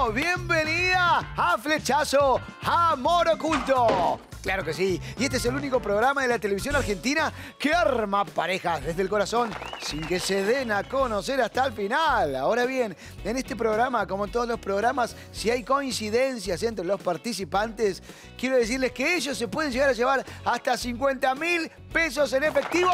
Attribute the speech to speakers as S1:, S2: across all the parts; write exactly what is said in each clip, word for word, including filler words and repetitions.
S1: Bueno, bienvenida a Flechazo, Amor Oculto. Claro que sí, y este es el único programa de la televisión argentina que arma parejas desde el corazón sin que se den a conocer hasta el final. Ahora bien, en este programa, como en todos los programas, si hay coincidencias entre los participantes, quiero decirles que ellos se pueden llegar a llevar hasta cincuenta mil pesos en efectivo.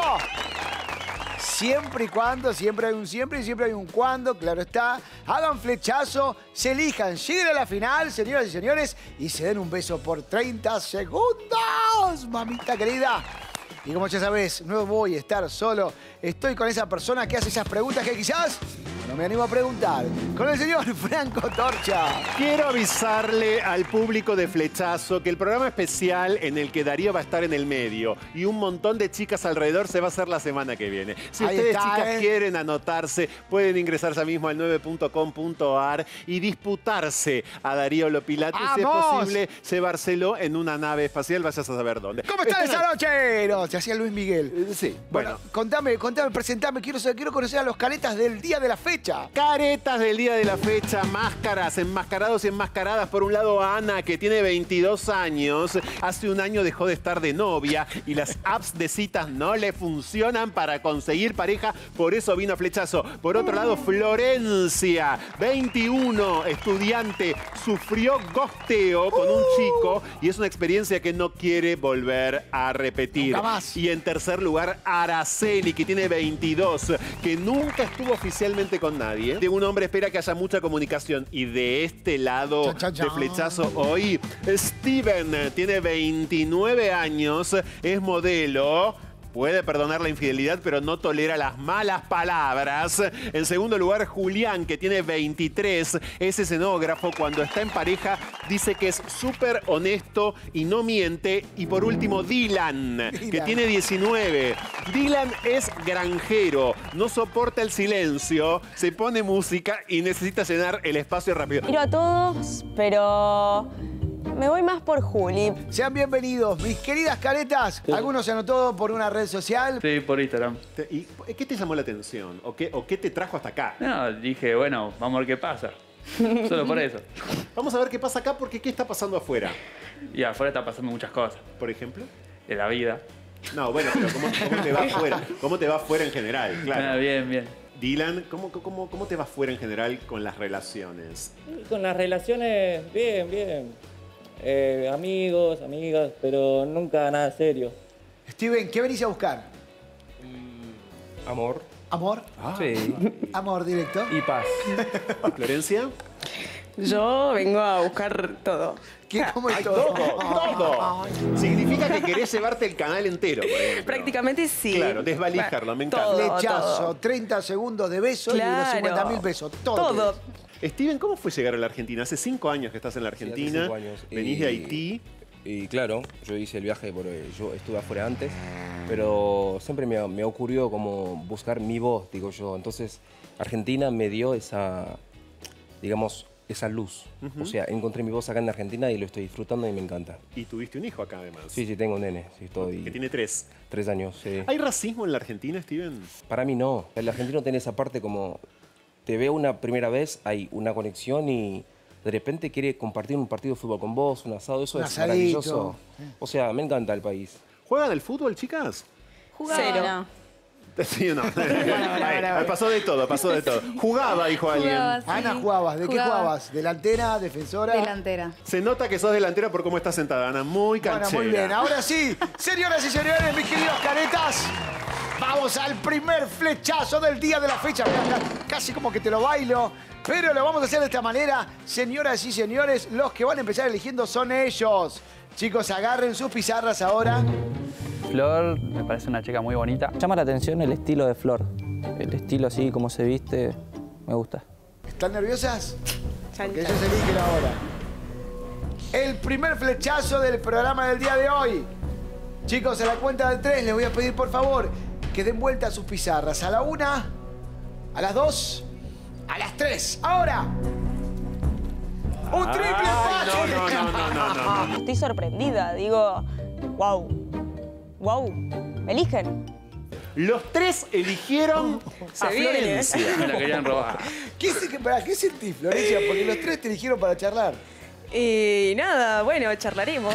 S1: Siempre y cuando, siempre hay un siempre y siempre hay un cuando, claro está. Hagan flechazo, se elijan, lleguen a la final, señoras y señores, y se den un beso por treinta segundos, mamita querida. Y como ya sabés, no voy a estar solo. Estoy con esa persona que hace esas preguntas que quizás no me animo a preguntar. Con el señor Franco Torcha.
S2: Quiero avisarle al público de Flechazo que el programa especial en el que Darío va a estar en el medio y un montón de chicas alrededor se va a hacer la semana que viene. Si
S1: Ahí
S2: ustedes,
S1: está,
S2: chicas,
S1: ¿eh?
S2: quieren anotarse, pueden ingresar ya mismo al nueve punto com punto ar y disputarse a Darío Lopilato. Si es
S1: ¡Vamos!
S2: posible, llevárselo en una nave espacial, vayas a saber dónde.
S1: ¿Cómo están esa noche? No, se hacía Luis Miguel.
S2: Eh, Sí,
S1: Bueno,
S2: bueno.
S1: contame, contame, presentame. Quiero, saber- quiero conocer a los caretas del día de la fecha.
S2: Caretas del día de la fecha, máscaras, enmascarados y enmascaradas. Por un lado, Ana, que tiene veintidós años. Hace un año dejó de estar de novia y las apps de citas no le funcionan para conseguir pareja. Por eso vino a Flechazo. Por otro lado, Florencia, veintiuno, estudiante, sufrió gosteo con un chico y es una experiencia que no quiere volver a repetir.
S1: Nunca más.
S2: Y en tercer lugar, Araceli, que tiene veintidós, que nunca estuvo oficialmente con nadie. De un hombre espera que haya mucha comunicación. Y de este lado
S1: Chan, chan, chan.
S2: de Flechazo hoy, Steven tiene veintinueve años, es modelo. Puede perdonar la infidelidad, pero no tolera las malas palabras. En segundo lugar, Julián, que tiene veintitrés, es escenógrafo. Cuando está en pareja, dice que es súper honesto y no miente. Y por último, Dylan, que
S1: Dylan.
S2: tiene diecinueve. Dylan es granjero, no soporta el silencio, se pone música y necesita llenar el espacio rápido.
S3: Quiero a todos, pero me voy más por Juli.
S1: Sean bienvenidos, mis queridas caretas. ¿Alguno se anotó por una red social?
S4: Sí, por Instagram.
S2: Te- ¿Y qué te llamó la atención? ¿O qué, o qué te trajo hasta acá?
S4: No, dije, bueno, vamos a ver qué pasa. Solo por eso.
S2: Vamos a ver qué pasa acá, porque ¿qué está pasando afuera?
S4: Y afuera está pasando muchas cosas.
S2: Por ejemplo.
S4: De la vida.
S2: No, bueno, pero ¿cómo, cómo te va afuera? ¿Cómo te va afuera en general?
S4: Ah,
S2: Claro.
S4: bien, bien.
S2: Dylan, ¿cómo, cómo, ¿cómo te va afuera en general con las relaciones?
S5: Con las relaciones, bien, bien. Eh, amigos, amigas, pero nunca nada serio.
S1: Steven, ¿qué venís a buscar?
S6: Amor.
S1: ¿Amor?
S6: Sí.
S1: Amor directo.
S6: Y paz.
S2: ¿Florencia?
S3: Yo vengo a buscar todo.
S1: ¿Qué, ¿Cómo es
S2: ¡Ay,
S1: todo?
S2: todo! ¡Todo! Significa que querés llevarte el canal entero, por ejemplo.
S3: Prácticamente sí.
S2: Claro, desvalijarlo, me encanta.
S3: Todo,
S1: Flechazo,
S3: todo.
S1: treinta segundos de beso y
S3: Claro.
S1: los cincuenta mil pesos. Todo.
S3: Todo.
S2: Steven, ¿cómo fue llegar a la Argentina? Hace cinco años que estás en la Argentina.
S6: Sí, hace cinco años.
S2: Venís
S6: Y-
S2: de Haití.
S6: Y claro, yo hice el viaje porque yo estuve afuera antes, pero siempre me, me ocurrió como buscar mi voz, digo yo. Entonces, Argentina me dio esa, digamos, esa luz. O sea, encontré mi voz acá en Argentina y lo estoy disfrutando y me encanta.
S2: Y tuviste un hijo acá, además.
S6: Sí, sí, tengo un nene, sí, estoy
S2: Que tiene tres.
S6: tres años. Sí.
S2: ¿Hay racismo en la Argentina, Steven?
S6: Para mí no. El argentino tiene esa parte como, te veo una primera vez, hay una conexión y de repente quiere compartir un partido de fútbol con vos, un asado, eso
S1: Un
S6: es
S1: asadito.
S6: maravilloso. O sea, me encanta el país.
S2: ¿Juegan al fútbol, chicas?
S3: Cero.
S2: Sí o no. Ahí, pasó de todo, pasó de todo. Jugaba, dijo alguien.
S7: Jugaba, sí.
S1: Ana, jugabas. ¿De qué
S7: Jugaba.
S1: jugabas? ¿Delantera, defensora?
S7: Delantera.
S2: Se nota que sos delantera por cómo estás sentada, Ana. Muy
S1: Bueno,
S2: canchera.
S1: muy bien. Ahora sí, señoras y señores, mis queridos caretas, vamos al primer flechazo del día de la fecha. Mirá, casi como que te lo bailo, pero lo vamos a hacer de esta manera. Señoras y señores, los que van a empezar eligiendo son ellos. Chicos, agarren sus pizarras ahora.
S4: Flor, me parece una chica muy bonita.
S5: Llama la atención el estilo de Flor. El estilo así, como se viste, me gusta.
S1: ¿Están nerviosas?
S3: Chan,
S1: Que
S3: chan.
S1: ellos eligen ahora. El primer flechazo del programa del día de hoy. Chicos, a la cuenta de tres les voy a pedir, por favor, que den vuelta a sus pizarras. A la una, a las dos, a las tres. ¡Ahora! ¡Un triple
S2: Ay,
S1: empate!
S2: no, no, no, no, no, no.
S3: Estoy sorprendida, digo, wow, wow, me eligen.
S2: Los tres eligieron a
S3: viene.
S2: Florencia.
S4: Me la querían robar.
S1: ¿Qué, se- pará, ¿qué sentís, Florencia? Porque los tres te eligieron para charlar.
S3: Y nada, bueno, charlaremos.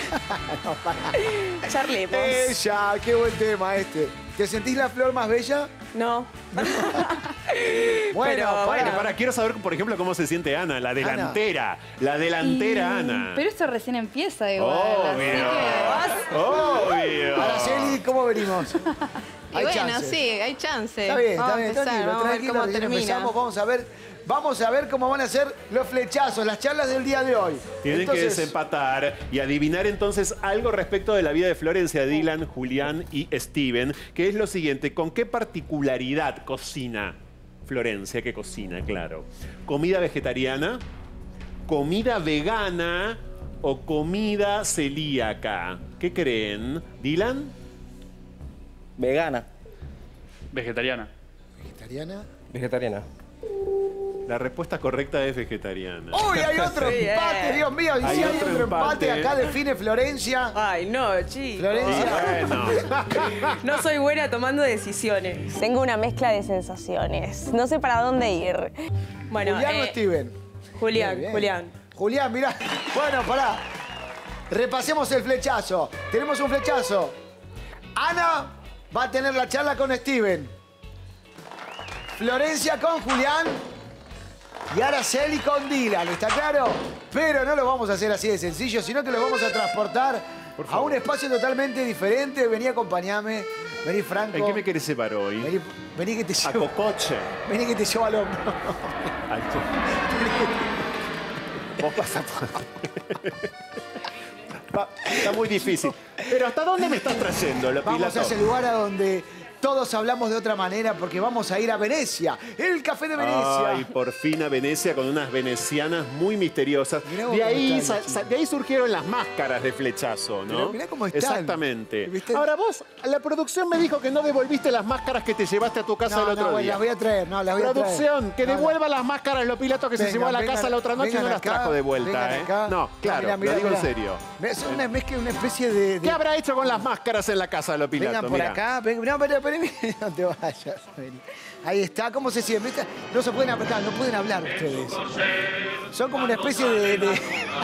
S3: Charlemos.
S1: Ella, qué buen tema este. ¿Te sentís la flor más bella?
S3: No.
S1: Bueno,
S3: Pero,
S1: pará.
S2: Bueno, para, quiero saber, por ejemplo, cómo se siente Ana, la delantera. La delantera
S7: Y-
S2: Ana.
S7: Pero esto recién empieza igual.
S2: Obvio.
S7: Así que...
S2: Obvio.
S1: Araceli, ¿cómo venimos?
S8: Y bueno, sí, hay chance.
S1: Está bien,
S8: Vamos
S1: está bien,
S8: a empezar,
S1: tranquilo,
S8: vamos a ver
S1: tranquilo,
S8: cómo
S1: recién
S8: termina.
S1: empezamos, vamos a ver, vamos a ver cómo van a ser los flechazos, las charlas del día de hoy.
S2: Tienen
S1: Entonces,
S2: que desempatar y adivinar entonces algo respecto de la vida de Florencia, Dylan, Julián y Steven, que es lo siguiente: ¿con qué particularidad cocina Florencia? ¿Qué cocina? Claro. ¿Comida vegetariana? ¿Comida vegana? ¿O comida celíaca? ¿Qué creen? ¿Dylan?
S5: Vegana.
S4: Vegetariana.
S1: ¿Vegetariana?
S6: Vegetariana.
S2: La respuesta correcta es vegetariana.
S1: ¡Uy, hay otro
S3: Sí,
S1: empate,
S3: eh.
S1: Dios mío! Y si
S2: Hay
S1: hay
S2: otro
S1: otro empate,
S2: empate.
S1: acá define Florencia.
S3: Ay, no, chicos.
S1: Florencia.
S2: Bueno.
S3: No soy buena tomando decisiones. Tengo una mezcla de sensaciones. No sé para dónde ir. Bueno,
S1: ¿Julián o
S3: eh,
S1: Steven?
S3: Julián,
S1: Muy bien.
S3: Julián.
S1: Julián, mirá. Bueno, pará. Repasemos el flechazo. Tenemos un flechazo. Ana va a tener la charla con Steven. Florencia con Julián. Y Araceli con Dylan, ¿está claro? Pero no lo vamos a hacer así de sencillo, sino que lo vamos a transportar a un espacio totalmente diferente. Vení, acompañame. Vení, Franco.
S2: ¿En qué me querés llevar hoy?
S1: Vení, vení que te
S2: A
S1: llevo.
S2: Cocoche.
S1: Vení que te llevo al hombro.
S2: Al Vos pasás por... Va, está muy difícil. Pero ¿hasta dónde me estás trayendo, lo
S1: Vamos
S2: Pilato?
S1: a ese lugar a donde todos hablamos de otra manera porque vamos a ir a Venecia, el café de Venecia.
S2: Ay, por fin a Venecia con unas venecianas muy misteriosas.
S1: Mirá vos
S2: De
S1: cómo
S2: ahí,
S1: están,
S2: sa-
S1: chicos.
S2: sa- de ahí surgieron las máscaras de flechazo, ¿no?
S1: Pero mirá cómo están.
S2: Exactamente.
S1: ¿Viste?
S2: Ahora vos, la producción me dijo que no devolviste las máscaras que te llevaste a tu casa
S1: No,
S2: el otro
S1: no, bueno,
S2: día.
S1: las voy a traer, no, las voy a traer.
S2: Producción, que
S1: No, no.
S2: devuelva las máscaras lo Pilato que se
S1: Vengan,
S2: llevó a la
S1: vengan,
S2: casa la otra noche y no
S1: vengan
S2: las
S1: acá,
S2: trajo de vuelta,
S1: vengan
S2: ¿eh?
S1: acá.
S2: No, claro,
S1: mirá, mirá,
S2: lo digo
S1: mirá.
S2: en serio.
S1: Es una mezcla, una especie de... de-
S2: ¿Qué habrá hecho con las máscaras en la casa de lo Pilato?
S1: Vengan por
S2: Mirá.
S1: acá, ven, no, pero, pero, no te vayas. Vení. Ahí está, ¿cómo se siente? ¿Viste? No se pueden apretar, no pueden hablar ustedes. Son como una especie de... de-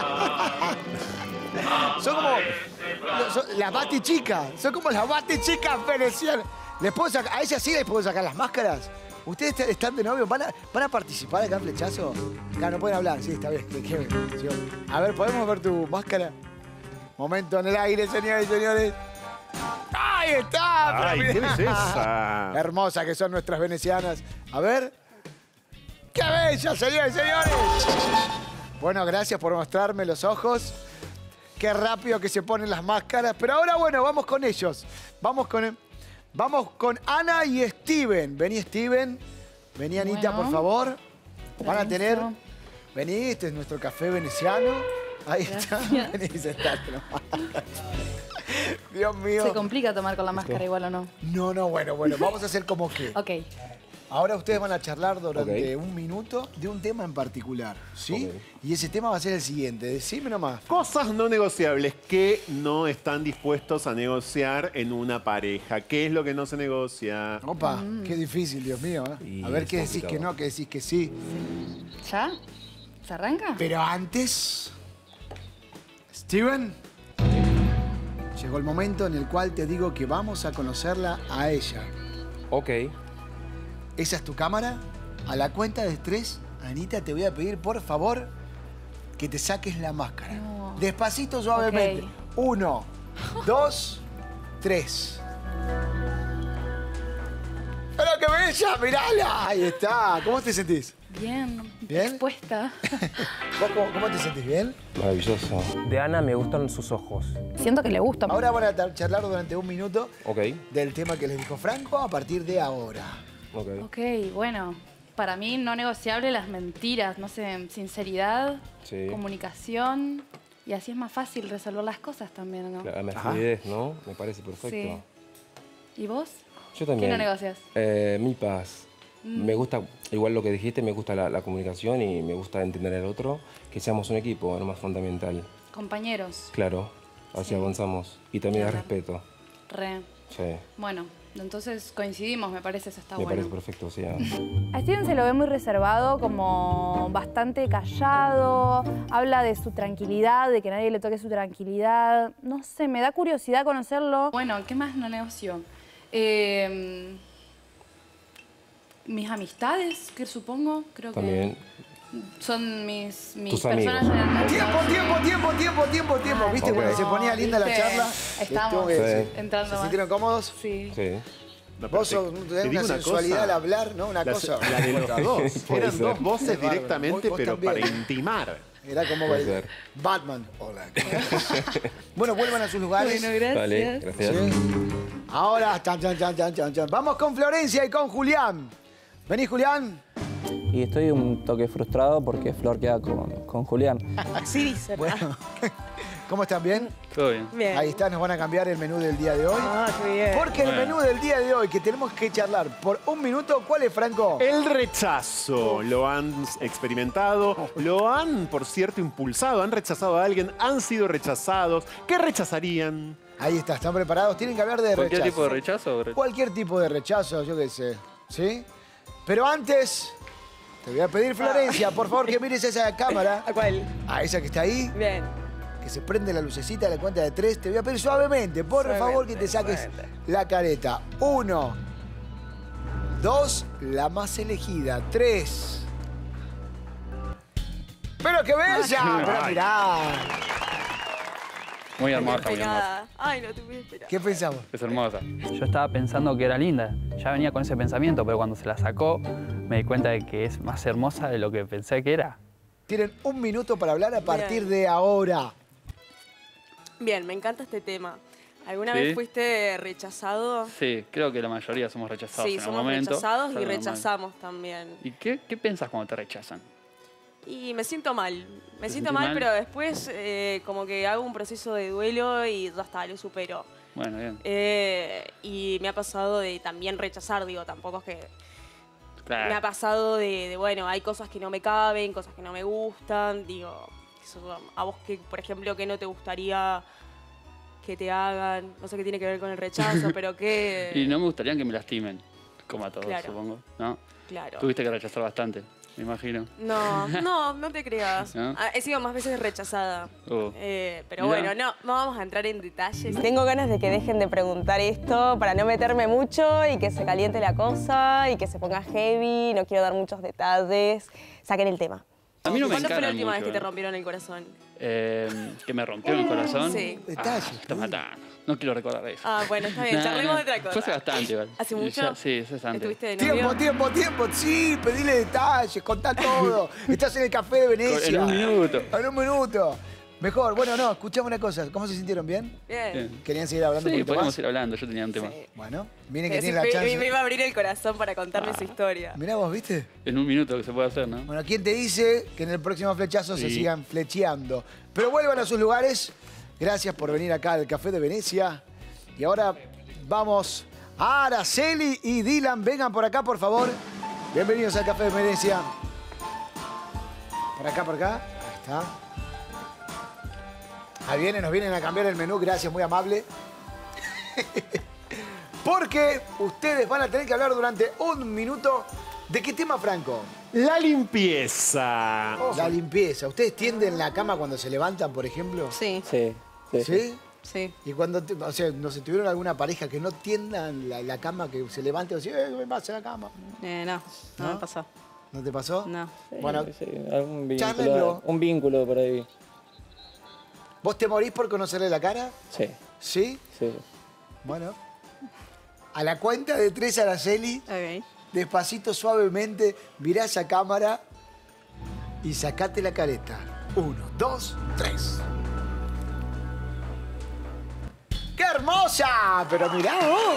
S1: son como... son- las batichicas, son como las batichicas venecianas. ¿Les puedo sacar, a ellas sí les puedo sacar las máscaras? ¿Ustedes est- están de novio? ¿Van a, van a participar acá en Flechazo? Acá no pueden hablar, sí, está bien. ¿Qué- qué- sí. A ver, ¿podemos ver tu máscara? Momento en el aire, señores y señores. ¡Ahí está! Pero
S2: Ay,
S1: mirá.
S2: qué belleza.
S1: Hermosa que son nuestras venecianas. A ver. ¡Qué bella, señores y señores! Bueno, gracias por mostrarme los ojos. Qué rápido que se ponen las máscaras. Pero ahora, bueno, vamos con ellos. Vamos con, vamos con Ana y Steven. Vení, Steven. Vení, Anita,
S7: Bueno.
S1: por favor. Van a
S7: Permiso.
S1: tener... Vení, este es nuestro café veneciano. Ahí está. Vení, sentate nomás. Dios mío.
S7: Se complica tomar con la máscara igual o no.
S1: No, no, bueno, bueno, vamos a hacer como que.
S7: Ok.
S1: Ahora ustedes van a charlar durante
S6: Ok.
S1: un minuto de un tema en particular, ¿sí?
S6: Ok.
S1: Y ese tema va a ser el siguiente, decime nomás.
S2: Cosas no negociables que no están dispuestos a negociar en una pareja. ¿Qué es lo que no se negocia?
S1: Opa, qué difícil, Dios mío, ¿eh?
S6: Y
S1: A ver
S6: es
S1: qué decís que
S6: complicado.
S1: no, qué decís que sí.
S7: ¿Ya? ¿Se arranca?
S1: Pero antes, Steven, llegó el momento en el cual te digo que vamos a conocerla a ella.
S6: Ok.
S1: ¿Esa es tu cámara? A la cuenta de tres, Anita, te voy a pedir, por favor, que te saques la máscara.
S7: No.
S1: Despacito, suavemente.
S7: Ok.
S1: Uno, dos, tres. ¡Pero qué bella! ¡Mirala! Ahí está. ¿Cómo te sentís?
S7: Bien.
S1: ¿Bien?
S7: Expuesta.
S1: ¿Vos cómo, cómo te sentís? ¿Bien?
S6: Maravilloso. De Ana me gustan sus ojos.
S7: Siento que le gusta.
S1: Ahora van a tar- charlar durante un minuto
S6: Ok.
S1: del tema que les dijo Franco a partir de ahora.
S6: Ok.
S7: Ok, bueno. Para mí no negociable las mentiras, no sé, sinceridad,
S6: Sí.
S7: comunicación. Y así es más fácil resolver las cosas también, ¿no?
S6: La, la fluidez, ¿no? Me parece perfecto.
S7: Sí. ¿Y vos?
S6: Yo también.
S7: ¿Qué no negocias?
S6: Eh, mi paz. Me gusta, igual lo que dijiste, me gusta la, la comunicación y me gusta entender al otro. Que seamos un equipo, es lo más fundamental.
S7: Compañeros.
S6: Claro, así
S7: Sí.
S6: avanzamos. Y también el
S7: Claro.
S6: respeto.
S7: Re.
S6: Sí.
S7: Bueno, Entonces coincidimos, me parece, eso está
S6: Me
S7: bueno.
S6: parece perfecto, o sea...
S9: A Steven se lo ve muy reservado, como bastante callado, habla de su tranquilidad, de que nadie le toque su tranquilidad. No sé, me da curiosidad conocerlo.
S7: Bueno, ¿qué más no negocio? Eh, mis amistades, que supongo, creo
S6: También.
S7: que son mis, mis
S6: Tus
S7: personas
S6: amigos.
S7: realmente.
S1: Tiempo, tiempo, tiempo, tiempo, tiempo, tiempo. ¿Viste
S6: Ok.
S1: cuando se ponía linda la
S7: ¿Viste?
S1: charla?
S7: Estamos
S1: Les tengo que decir.
S6: Sí.
S7: entrando
S1: ¿Se
S7: más.
S1: sintieron cómodos?
S7: Sí.
S6: Sí.
S1: Vos sos,
S2: Te
S1: tenés
S2: digo
S1: una
S2: una
S1: sensualidad
S2: cosa.
S1: al hablar, ¿no? Una
S2: La,
S1: cosa.
S2: la de los dos.
S6: Puede
S2: Eran
S6: ser.
S2: dos voces
S1: Qué bárbaro.
S2: directamente,
S1: Vos- vos
S2: pero
S1: también.
S2: para intimar.
S1: Era como
S6: Puede
S1: el
S6: ser.
S1: Batman. Hola. Bueno, vuelvan a sus lugares.
S7: Bueno, gracias.
S6: Vale, gracias.
S1: Sí. Ahora, chan, chan, chan, chan, chan, chan. Vamos con Florencia y con Julián. Vení, Julián.
S5: Y estoy un toque frustrado porque Flor queda con, con Julián.
S3: Así dice.
S1: Bueno, ¿cómo están? ¿Bien?
S4: Todo bien.
S3: Bien.
S1: Ahí está, nos van a cambiar el menú del día de hoy.
S3: Ah, qué bien.
S1: Porque el
S4: Bueno.
S1: menú del día de hoy que tenemos que charlar por un minuto, ¿cuál es, Franco?
S2: El rechazo. Lo han experimentado, lo han, por cierto, impulsado, han rechazado a alguien, han sido rechazados. ¿Qué rechazarían?
S1: Ahí está, ¿están preparados? Tienen que hablar de
S4: ¿Cualquier
S1: rechazo.
S4: tipo de rechazo? o re-
S1: Cualquier tipo de rechazo, yo qué sé. ¿Sí? Pero antes, te voy a pedir, Florencia, por favor, que mires esa cámara.
S3: ¿A cuál?
S1: A esa que está ahí,
S3: Bien.
S1: que se prende la lucecita a la cuenta de tres. Te voy a pedir suavemente, por
S3: Suavemente,
S1: favor, que te saques
S3: suavemente.
S1: la careta. Uno. Dos, la más elegida. Tres. ¡Pero qué bella! Pero mirá.
S4: Muy hermosa, muy hermosa.
S3: Peinada. Ay, no te voy a esperar.
S1: ¿Qué pensamos?
S4: Es hermosa.
S5: Yo estaba pensando que era linda. Ya venía con ese pensamiento, pero cuando se la sacó me di cuenta de que es más hermosa de lo que pensé que era.
S1: Tienen un minuto para hablar a partir
S8: Bien.
S1: de ahora.
S8: Bien, me encanta este tema. ¿Alguna
S4: ¿Sí?
S8: vez fuiste rechazado?
S4: Sí, creo que la mayoría somos rechazados
S8: Sí,
S4: en algún
S8: somos
S4: momento.
S8: rechazados
S4: Es
S8: y
S4: algo normal.
S8: rechazamos también.
S4: ¿Y qué, qué pensás cuando te rechazan?
S8: Y me siento mal. Me
S4: ¿Te
S8: siento
S4: sentís
S8: mal,
S4: mal?
S8: pero después eh, como que hago un proceso de duelo y ya está, lo supero.
S4: Bueno, bien.
S8: Eh, y me ha pasado de también rechazar, digo, tampoco es que...
S4: Claro.
S8: Me ha pasado de, de, bueno, hay cosas que no me caben, cosas que no me gustan, digo, eso, a vos que, por ejemplo, que no te gustaría que te hagan, no sé qué tiene que ver con el rechazo, pero que...
S4: Y no me gustaría que me lastimen, como a todos,
S8: Claro.
S4: supongo. ¿No?
S8: Claro.
S4: Tuviste que rechazar bastante, me imagino.
S8: No, no, no te creas.
S4: ¿No?
S8: Ah, he sido más veces rechazada.
S4: Uh.
S8: Eh, pero
S4: Mirá.
S8: bueno, no, no vamos a entrar en detalles.
S3: Tengo ganas de que dejen de preguntar esto para no meterme mucho y que se caliente la cosa y que se ponga heavy. No quiero dar muchos detalles. Saquen el tema.
S4: A mí no me
S8: ¿Cuándo fue la
S4: encaran
S8: última
S4: mucho,
S8: vez que te
S4: eh.
S8: rompieron el corazón?
S4: Eh, que me rompió el corazón.
S8: Sí.
S1: Detalles.
S4: Ah, está matando. No quiero recordar eso.
S8: Ah, bueno, está bien,
S4: Nah,
S8: charlemos
S4: nah.
S8: de otra cosa.
S4: Fue hace bastante, igual.
S8: ¿Hace
S4: Y
S8: mucho?
S4: ya- sí, es bastante.
S8: ¿Estuviste de novio?
S1: Tiempo, tiempo, tiempo. Sí, pedile detalles, contá todo. Estás en el café de Venecia.
S4: En un minuto.
S1: En un minuto. Mejor. Bueno, no, escuchame una cosa. ¿Cómo se sintieron? ¿Bien?
S8: Bien.
S4: Bien.
S1: ¿Querían seguir hablando un
S4: Sí,
S1: poquito
S4: podemos
S1: más?
S4: ir hablando, yo tenía un tema.
S8: Sí.
S1: Bueno, miren que
S8: Eh, sí,
S1: tienen la
S8: me,
S1: chance.
S8: me iba a abrir el corazón para contarme su historia.
S1: Mirá vos, ¿viste?
S4: En un minuto que se puede hacer, ¿no?
S1: Bueno, ¿quién te dice que en el próximo flechazo se
S4: Sí.
S1: sigan flecheando? Pero vuelvan a sus lugares. Gracias por venir acá al Café de Venecia. Y ahora vamos a Araceli y Dylan. Vengan por acá, por favor. Bienvenidos al Café de Venecia. Por acá, por acá. Ahí está. Ahí vienen, nos vienen a cambiar el menú. Gracias, muy amable. Porque ustedes van a tener que hablar durante un minuto. ¿De qué tema, Franco?
S2: La limpieza.
S1: La limpieza. ¿Ustedes tienden la cama cuando se levantan, por ejemplo?
S8: Sí,
S5: Sí, sí.
S1: ¿Sí?
S8: sí.
S1: Y cuando, te- o sea, no sé, tuvieron alguna pareja que no tiendan la, la cama, que se levante y decir, eh, me pasa la cama.
S8: Eh, no, no,
S1: ¿No?
S8: me pasó.
S1: ¿No te pasó?
S8: No.
S1: Bueno,
S5: Sí, algún
S1: Charlenlo.
S5: vínculo, un vínculo por ahí.
S1: ¿vos te morís por conocerle la cara?
S5: Sí,
S1: ¿Sí?
S5: sí.
S1: Bueno. A la cuenta de tres, Araceli,
S8: Ok.
S1: despacito, suavemente, mirá esa cámara y sacate la careta. Uno, dos, tres. ¡Qué hermosa! Pero mirá vos.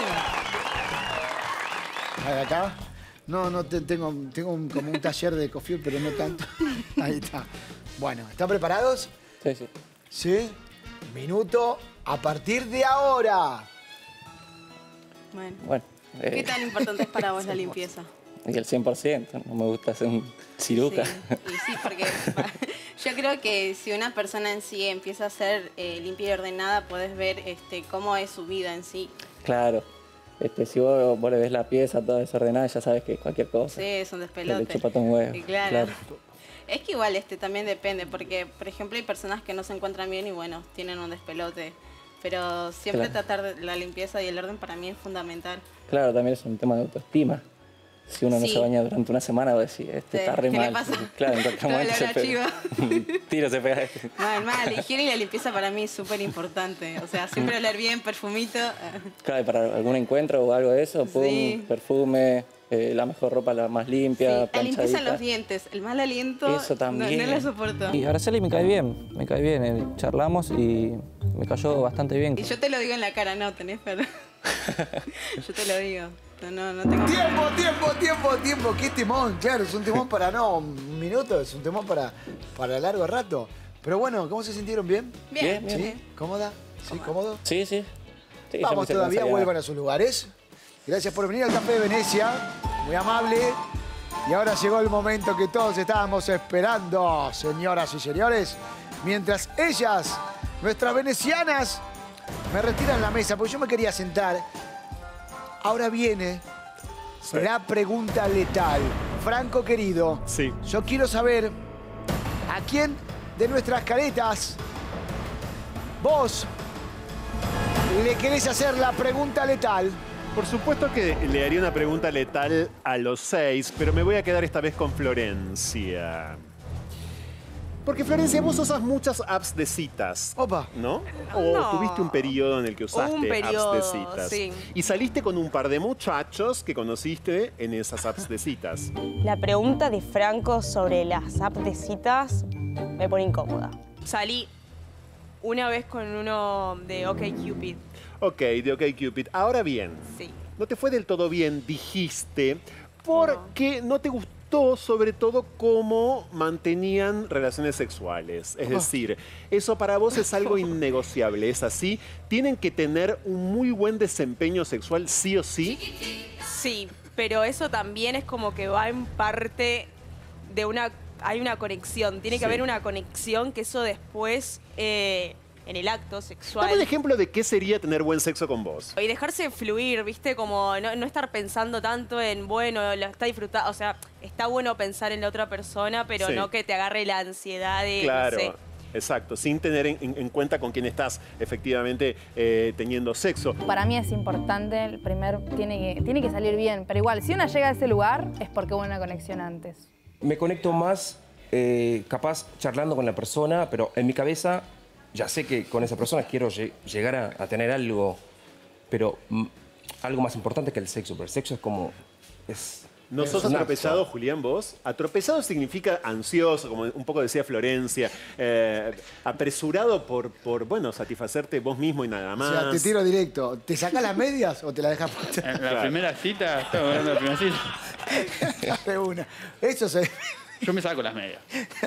S1: A ver, acá. No, no, te- tengo, tengo un- como un taller de cofiel, pero no tanto. Ahí está. Bueno, ¿están preparados?
S5: Sí, sí.
S1: Sí. Minuto a partir de ahora.
S8: Bueno.
S5: Bueno, eh,
S8: ¿Qué tan importante es para vos la limpieza?
S5: y el cien por ciento. No me gusta ser un ciruja.
S10: Sí, y sí, porque yo creo que si una persona en sí empieza a ser eh, limpia y ordenada, puedes ver este, cómo es su vida en sí.
S5: Claro.
S11: Este, si vos, vos le ves la pieza toda desordenada, ya sabes que es cualquier cosa.
S10: Sí, es un despelote.
S11: Le chupa todo un huevo.
S10: Y claro.
S11: claro.
S10: Es que igual este también depende, porque, por ejemplo, hay personas que no se encuentran bien y, bueno, tienen un despelote. Pero siempre
S11: Claro.
S10: tratar de la limpieza y el orden para mí es fundamental.
S11: Claro, también es un tema de autoestima. Si uno no
S10: Sí.
S11: se baña durante una semana, vos decís, este
S10: Sí,
S11: está re
S10: ¿qué le
S11: mal.
S10: pasa?
S11: Claro, en cualquier
S10: Todo
S11: momento
S10: olor
S11: se
S10: a
S11: pega. Un tiro se pega. este.
S10: Mal, mal. La higiene y la limpieza para mí es súper importante. O sea, siempre oler bien, perfumito.
S11: Claro, y para algún encuentro o algo de eso, pum,
S10: Sí.
S11: perfume, eh, la mejor ropa, la más limpia,
S10: La limpieza en
S11: planchadita.
S10: los dientes, el mal aliento,
S11: Eso también.
S10: No, no lo soporto.
S11: Y Araceli me cae bien, me cae bien. eh, charlamos y me cayó bastante bien.
S10: Y yo te lo digo en la cara, no, tenés pero yo te lo digo. No, no, no tengo
S1: Tiempo, tiempo, tiempo, tiempo. Qué temón, claro, es un temón para no un minuto, es un temón para, para largo rato. Pero bueno, ¿cómo se sintieron? ¿Bien?
S10: Bien,
S11: bien.
S1: ¿Sí? ¿Cómoda? ¿Sí? ¿Cómodo?
S11: Sí, sí. Sí, yo
S1: Vamos
S11: pensé que no
S1: todavía,
S11: salía
S1: vuelvan
S11: nada.
S1: a sus lugares. Gracias por venir al Café de Venecia, muy amable. Y ahora llegó el momento que todos estábamos esperando, señoras y señores. Mientras ellas, nuestras venecianas, me retiran la mesa, porque yo me quería sentar. Ahora viene la pregunta letal. Franco, querido,
S2: Sí.
S1: yo quiero saber a quién de nuestras caretas vos le querés hacer la pregunta letal.
S2: Por supuesto que le haría una pregunta letal a los seis, pero me voy a quedar esta vez con Florencia. Porque Florencia, vos usas muchas apps de citas.
S1: Opa.
S2: ¿No? O
S8: No.
S2: tuviste un periodo en el que usaste
S8: Un periodo,
S2: apps de citas.
S8: sí.
S2: Y saliste con un par de muchachos que conociste en esas apps de citas.
S3: La pregunta de Franco sobre las apps de citas me pone incómoda.
S8: Salí una vez con uno de OkCupid.
S2: Ok, de OkCupid. Ahora bien,
S8: Sí.
S2: no te fue del todo bien, dijiste, porque no te gustó sobre todo cómo mantenían relaciones sexuales. Es decir, eso para vos es algo innegociable, ¿es así? ¿Tienen que tener un muy buen desempeño sexual sí o sí?
S8: Sí, pero eso también es como que va en parte de una... Hay una conexión, tiene que
S2: Sí.
S8: haber una conexión que eso después, eh, en el acto sexual...
S2: Dame un ejemplo de qué sería tener buen sexo con vos.
S8: Y dejarse fluir, ¿viste? Como no, no estar pensando tanto en, bueno, lo está disfrutando. O sea, está bueno pensar en la otra persona, pero
S2: Sí.
S8: no que te agarre la ansiedad de,
S2: Claro.
S8: no sé.
S2: Exacto, sin tener en, en- en cuenta con quién estás efectivamente eh, teniendo sexo.
S9: Para mí es importante, el primer tiene que, tiene que salir bien, pero igual, si una llega a ese lugar es porque hubo una conexión antes.
S6: Me conecto más, eh, capaz, charlando con la persona, pero en mi cabeza ya sé que con esa persona quiero lle- llegar a, a tener algo, pero mm, algo más importante que el sexo. Pero el sexo es como... Es,
S2: ¿No
S6: es
S2: sos
S6: un
S2: atropellado,
S6: acto.
S2: Julián, vos? Atropellado significa ansioso, como un poco decía Florencia, eh, apresurado por, por, bueno, satisfacerte vos mismo y nada
S1: O
S2: más.
S1: sea, te tiro directo. ¿Te sacás las medias o te las dejas puestas?
S5: En la
S2: Claro.
S5: primera cita, estamos hablando de la primera cita.
S1: De una. Eso se...
S5: Yo me saco las medias.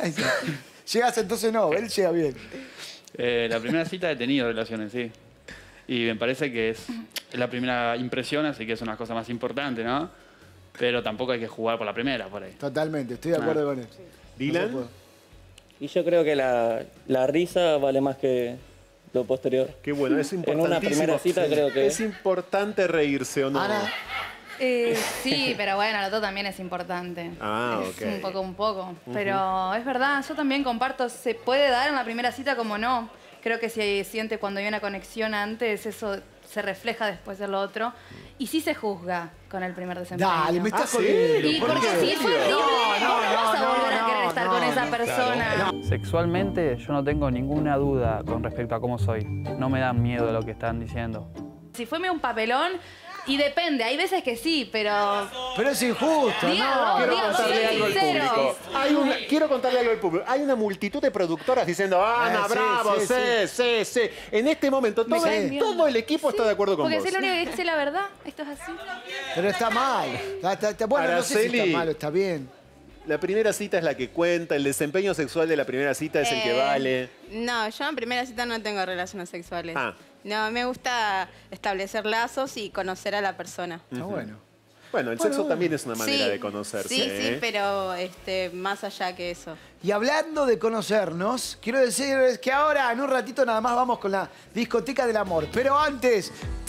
S1: Llegas entonces no, él llega bien.
S5: Eh, la primera cita he tenido relaciones, sí. Y me parece que es la primera impresión, así que es una cosa más importante, ¿no? Pero tampoco hay que jugar por la primera, por ahí.
S1: Totalmente, estoy de acuerdo con él.
S2: Dylan.
S1: No se puede.
S11: Y yo creo que la, la risa vale más que lo posterior.
S2: Qué bueno, es
S11: En
S2: importantísimo.
S11: una primera cita creo que...
S2: Es importante reírse, ¿o no?
S1: Ana,
S7: Eh, sí, pero bueno, lo otro también es importante.
S2: Ah,
S7: es
S2: ok.
S7: un poco, un poco. Pero es verdad, yo también comparto, se puede dar en la primera cita como no. Creo que se siente cuando hay una conexión antes, eso se refleja después en lo otro. Y sí se juzga con el primer desempeño.
S1: dale, me estás
S2: Ah, ¿sí?
S1: jodiendo.
S7: Y
S1: ¿Por
S7: porque
S1: qué?
S7: si fue horrible,
S1: No,
S7: ¿cómo
S1: no,
S7: vas a
S1: no,
S7: volver a
S1: no,
S7: querer estar
S1: no,
S7: con esa
S1: no,
S7: persona?
S5: Sexualmente yo no tengo ninguna duda con respecto a cómo soy. No me dan miedo de lo que están diciendo.
S7: Si fue medio un papelón, y depende, hay veces que sí, pero...
S1: Pero es injusto,
S7: Dígalo,
S1: ¿no?
S2: Quiero
S7: dígalo,
S2: contarle
S7: sean
S2: algo al
S7: sinceros.
S2: público. Hay una- quiero contarle algo al público. Hay una multitud de productoras diciendo, Ana,
S1: Ah, sí,
S2: bravo,
S1: sí,
S2: sí, sí, sí. En este momento todo,
S1: Me
S2: el,
S1: cae
S2: todo el equipo está de acuerdo con
S7: Porque
S2: vos.
S7: es lo único que dice la verdad, esto es así.
S1: Pero está mal. Está- está- está- bueno, no sé si
S2: Araceli.
S1: está mal o está bien.
S2: La primera cita es la que cuenta, el desempeño sexual de la primera cita es el que
S10: Eh,
S2: vale.
S10: No, yo en primera cita no tengo relaciones sexuales.
S2: Ah.
S10: No, me gusta establecer lazos y conocer a la persona.
S1: Está bueno.
S2: Bueno, el
S1: Bueno,
S2: sexo
S1: bueno.
S2: también es una manera
S10: Sí,
S2: de conocerse.
S10: Sí,
S2: ¿eh?
S10: sí, pero este, más allá que eso.
S1: Y hablando de conocernos, quiero decirles que ahora, en un ratito, nada más vamos con la discoteca del amor. Pero antes,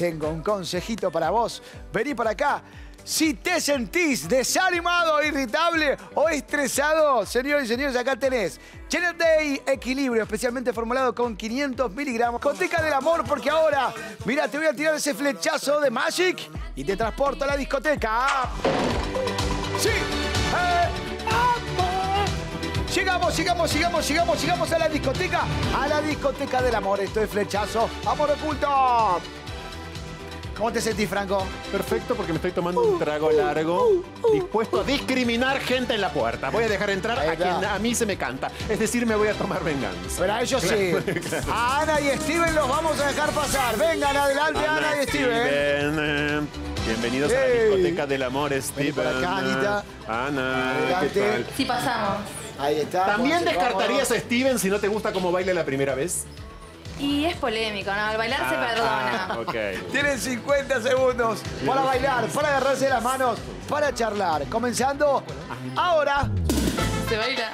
S1: tengo un consejito para vos. Vení para acá. Si te sentís desanimado, irritable o estresado, señores y señores, acá tenés Genet Day Equilibrio, especialmente formulado con quinientos miligramos. Discoteca del amor, porque ahora, mira, te voy a tirar ese flechazo de Magic y te transporto a la discoteca. ¡Sí! ¡Eh! ¡Vamos! Llegamos, llegamos, llegamos, llegamos, llegamos a la discoteca. A la discoteca del amor. Esto es flechazo. Amor oculto. ¿Cómo te sentís, Franco?
S2: Perfecto, porque me estoy tomando un trago largo, dispuesto a discriminar gente en la puerta. Voy a dejar entrar a quien a mí se me canta. Es decir, me voy a tomar venganza.
S1: Pero a ellos sí.
S2: Claro.
S1: A Ana y Steven los vamos a dejar pasar. Vengan adelante, Ana, Ana y Steven.
S2: Steven. Bienvenidos hey. a la discoteca del amor, Steven.
S1: Por acá, Anita.
S2: Ana,
S1: adelante.
S2: ¿qué tal?
S7: Sí pasamos.
S1: Ahí está.
S2: ¿También descartarías a Steven si no te gusta cómo baila la primera vez?
S7: Y es polémico, ¿no? Al bailar se perdona.
S2: Ah, okay.
S1: Tienen cincuenta segundos para bailar, para agarrarse las manos, para charlar. Comenzando ahora.
S7: Se baila.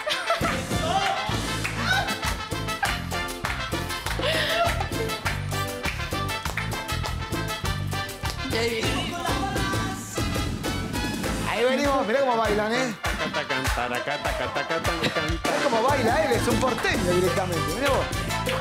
S1: Ahí venimos, mirá cómo bailan, ¿eh? Mirá cómo baila él, es un porteño directamente. Mirá vos.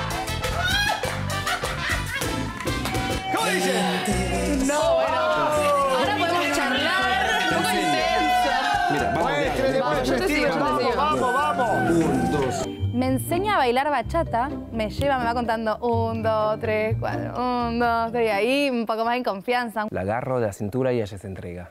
S1: ¿Cómo dice?
S7: No, bueno. Ahora podemos charlar. Un poco intenso.
S6: Mira, vamos.
S1: Muéstrele, muéstrele, Steven, vamos, vamos, vamos.
S6: Un, dos.
S9: Me enseña a bailar bachata, me lleva, me va contando un, dos, tres, cuatro, un, dos, tres, y ahí un poco más en confianza.
S6: La agarro de la cintura y ella se entrega.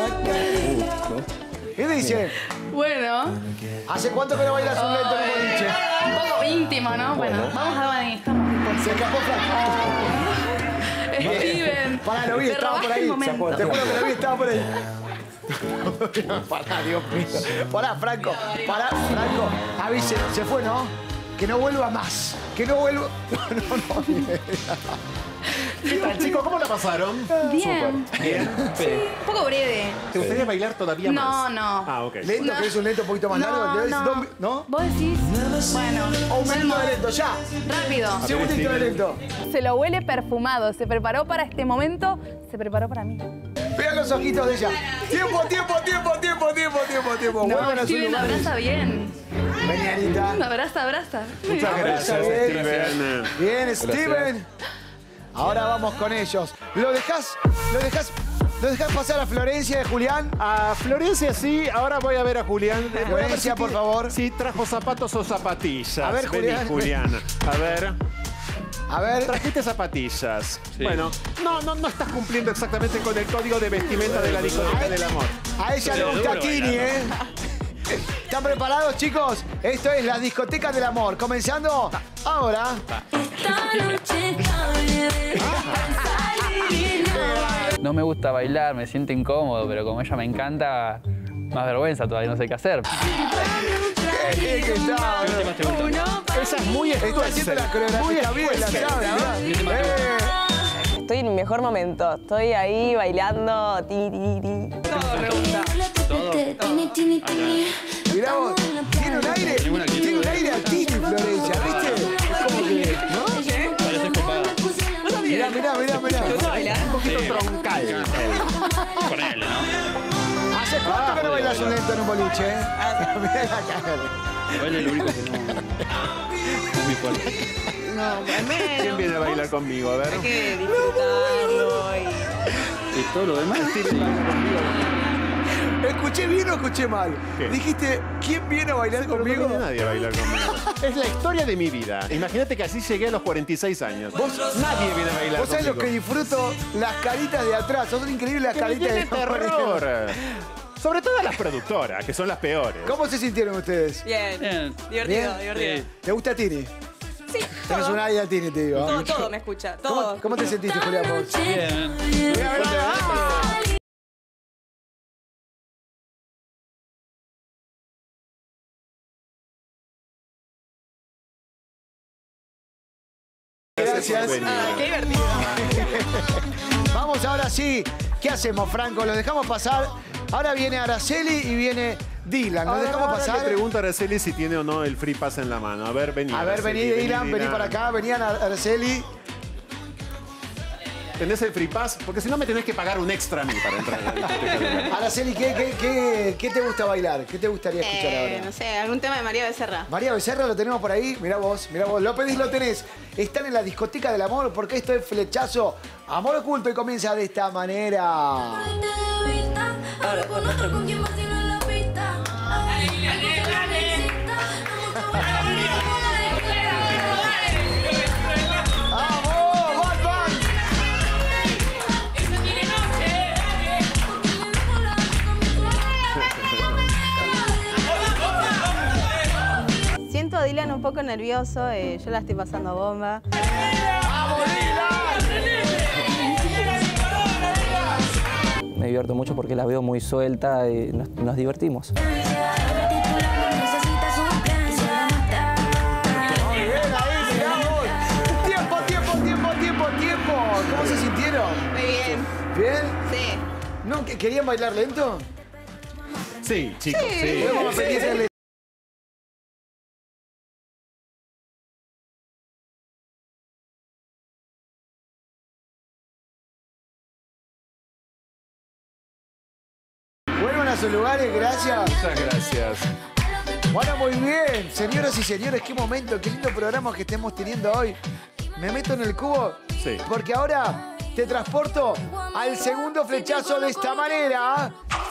S1: ¿Qué dice?
S7: Bueno.
S1: ¿Hace cuánto que no bailas un lento en un boliche?
S7: Un poco íntimo, ¿no? Bueno, bueno vamos a ver, estamos dispuestos.
S1: Se escapó Franco.
S7: Steven.
S1: Pará, lo vi, estaba por ahí. Te juro que lo vi, estaba por ahí. Pará, Dios mío. Pará, Franco. Pará, Franco. Avise, se fue, ¿no? Que no vuelva más. Que no vuelva. No, no, no.
S2: ¿Qué tal, chicos? ¿Cómo la pasaron?
S7: Bien.
S2: Super. Bien.
S7: Sí, un poco breve.
S2: ¿Te gustaría bailar todavía
S7: no,
S2: más?
S7: No, no.
S2: Ah, ok.
S1: ¿Lento?
S7: No.
S1: ¿Querés un lento un poquito más
S7: no,
S1: largo?
S7: No,
S1: ¿No?
S7: Vos decís, bueno.
S1: O un minuto de lento, ya.
S7: Rápido.
S1: Un segundito de lento.
S9: Se lo huele perfumado, se preparó para este momento, se preparó para mí.
S1: Vean los ojitos de ella. Tiempo, tiempo, tiempo, tiempo, tiempo, tiempo, tiempo.
S7: No,
S1: Vuelvan a su
S7: Steven
S1: lugar.
S7: abraza bien.
S1: Vení, Anita.
S7: Abraza, abraza.
S2: Muchas gracias,
S1: Bien.
S2: Steven.
S1: Bien, Steven. Ahora vamos con ellos. ¿Lo dejás, lo dejás, lo dejás pasar a Florencia de Julián?
S2: A Florencia sí, ahora voy a ver a Julián. Voy a ver
S1: Florencia,
S2: si
S1: por
S2: tiene-
S1: favor.
S2: Si trajo zapatos o zapatillas.
S1: A ver,
S2: Vení,
S1: Julián.
S2: Julián. A ver.
S1: A ver.
S2: Trajiste zapatillas.
S5: Sí.
S2: Bueno, no, no, no estás cumpliendo exactamente con el código de vestimenta de la discoteca del amor.
S1: A ella le
S5: Pero
S1: gusta
S5: duro
S1: Tini,
S5: bailar,
S1: ¿eh? ¿Están preparados, chicos? Esto es la discoteca del amor. Comenzando ahora.
S4: No me gusta bailar, me siento incómodo, pero como ella me encanta, más vergüenza todavía, no sé qué hacer.
S1: Qué bien que está,
S5: ¿Qué tema te gusta?
S2: Esa es muy
S1: Está haciendo la coreografía bien, la sabe, ¿verdad? Eh,
S3: Estoy en mi mejor momento. Estoy ahí bailando. Ti, ti, ti.
S8: Todo me gusta.
S1: Mirá vos, tiene un aire, tiene un aire a Tini, Florencia, ¿viste? Es como que, ¿no?
S5: Parece copada.
S1: Mirá, mirá, mirá, mirá.
S2: un poquito troncal.
S5: Ponele, ¿no?
S1: ¿Hace cuánto que no bailas un lento en un boliche, eh? Mirá la cara.
S5: Que baile lo único que no. Es muy fuerte.
S8: No, al
S2: ¿Quién
S8: menos.
S2: viene a bailar conmigo? A ver.
S8: Hay que disfrutarlo y...
S5: Y todo lo demás.
S1: ¿Escuché bien o escuché mal?
S2: ¿Qué?
S1: Dijiste, ¿quién viene a bailar
S2: Pero no
S1: conmigo?
S2: viene nadie a bailar conmigo. Es la historia de mi vida. Imagínate que así llegué a los cuarenta y seis años. Nadie viene a bailar
S1: Vos sabés lo
S2: conmigo.
S1: que disfruto, las caritas de atrás. Son increíbles las
S2: Que me
S1: caritas
S2: tiene
S1: de
S2: terror. Sobre todo las productoras, que son las peores.
S1: ¿Cómo se sintieron ustedes?
S8: Bien.
S5: Bien.
S8: Divertido,
S1: Bien.
S8: divertido.
S5: Sí.
S1: ¿Te gusta Tini?
S8: Sí,
S1: Tenés
S8: todo.
S1: un aire a Tini, te digo.
S8: Todo, todo me escucha.
S1: ¿Cómo,
S8: Todo.
S1: cómo te sentiste, Julián? vos?
S5: Bien.
S1: Mirá, mirá, mirá. Gracias.
S8: Ah, qué divertido.
S1: Vamos ahora sí. ¿Qué hacemos, Franco? ¿Los dejamos pasar? Ahora viene Araceli y viene Dylan. ¿Los dejamos
S2: Ahora
S1: pasar?
S2: Le pregunto a Araceli si tiene o no el free pass en la mano. A ver, vení.
S1: A ver,
S2: Araceli,
S1: vení, Dylan, vení para acá. Venían a Araceli.
S2: ¿Tenés el Free Pass? Porque si no me tenés que pagar un extra a mí para entrar a la discoteca del amor.
S1: Araceli, ¿qué, qué, qué, ¿qué te gusta bailar? ¿Qué te gustaría escuchar
S10: Eh,
S1: ahora?
S10: no sé, algún tema de María Becerra.
S1: María Becerra lo tenemos por ahí. Mirá vos, mirá vos. Lo pedís, lo tenés. Están en la discoteca del amor porque esto es Flechazo. Amor oculto y comienza de esta manera.
S10: Siento a Dylan un poco nervioso, eh, yo la estoy pasando bomba.
S11: Me divierto mucho porque la veo muy suelta y nos, nos divertimos.
S1: Muy bien, ahí, mirá vos. Tiempo, tiempo, tiempo, tiempo, tiempo. ¿Cómo se sintieron?
S10: Muy bien.
S1: ¿Bien?
S10: Sí.
S1: ¿No, que- ¿Querían bailar lento?
S2: Sí, chicos, sí.
S1: Vamos a pedirle- Vuelvan a sus lugares, gracias.
S2: Muchas gracias.
S1: Bueno, muy bien. Señoras y señores, qué momento, qué lindo programa que estemos teniendo hoy. Me meto en el cubo
S2: Sí.
S1: porque ahora te transporto al segundo flechazo de esta manera.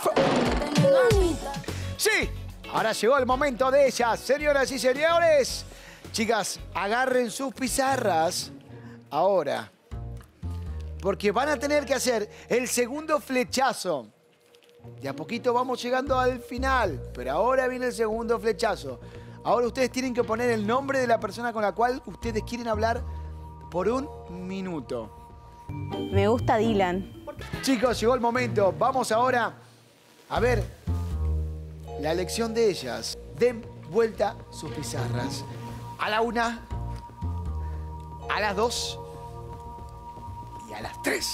S1: Sí, ahora llegó el momento de ellas, señoras y señores. Chicas, agarren sus pizarras ahora, porque van a tener que hacer el segundo flechazo. De a poquito vamos llegando al final, pero ahora viene el segundo flechazo. Ahora ustedes tienen que poner el nombre de la persona con la cual ustedes quieren hablar por un minuto.
S10: Me gusta Dylan.
S1: Chicos, llegó el momento. Vamos ahora a ver la elección de ellas. Den vuelta sus pizarras. A la una, a las dos y a las tres.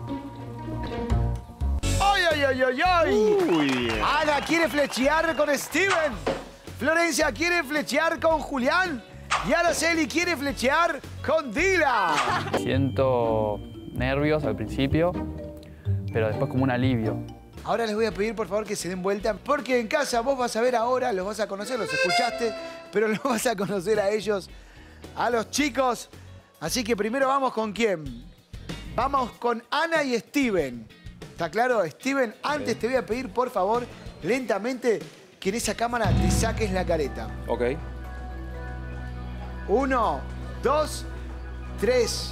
S1: ¡Ay, ay, ay, ay, ay!
S2: Uy.
S1: Ana quiere flechear con Steven. Florencia quiere flechear con Julián. Y Araceli quiere flechear con Dylan.
S4: Siento nervios al principio, pero después como un alivio.
S1: Ahora les voy a pedir, por favor, que se den vuelta, porque en casa vos vas a ver ahora, los vas a conocer, los escuchaste, pero los vas a conocer a ellos, a los chicos. Así que primero vamos con quién. Vamos con Ana y Steven. ¿Está claro? Steven, antes te voy a pedir, por favor, lentamente, que en esa cámara te saques la careta.
S6: Ok.
S1: Uno, dos, tres.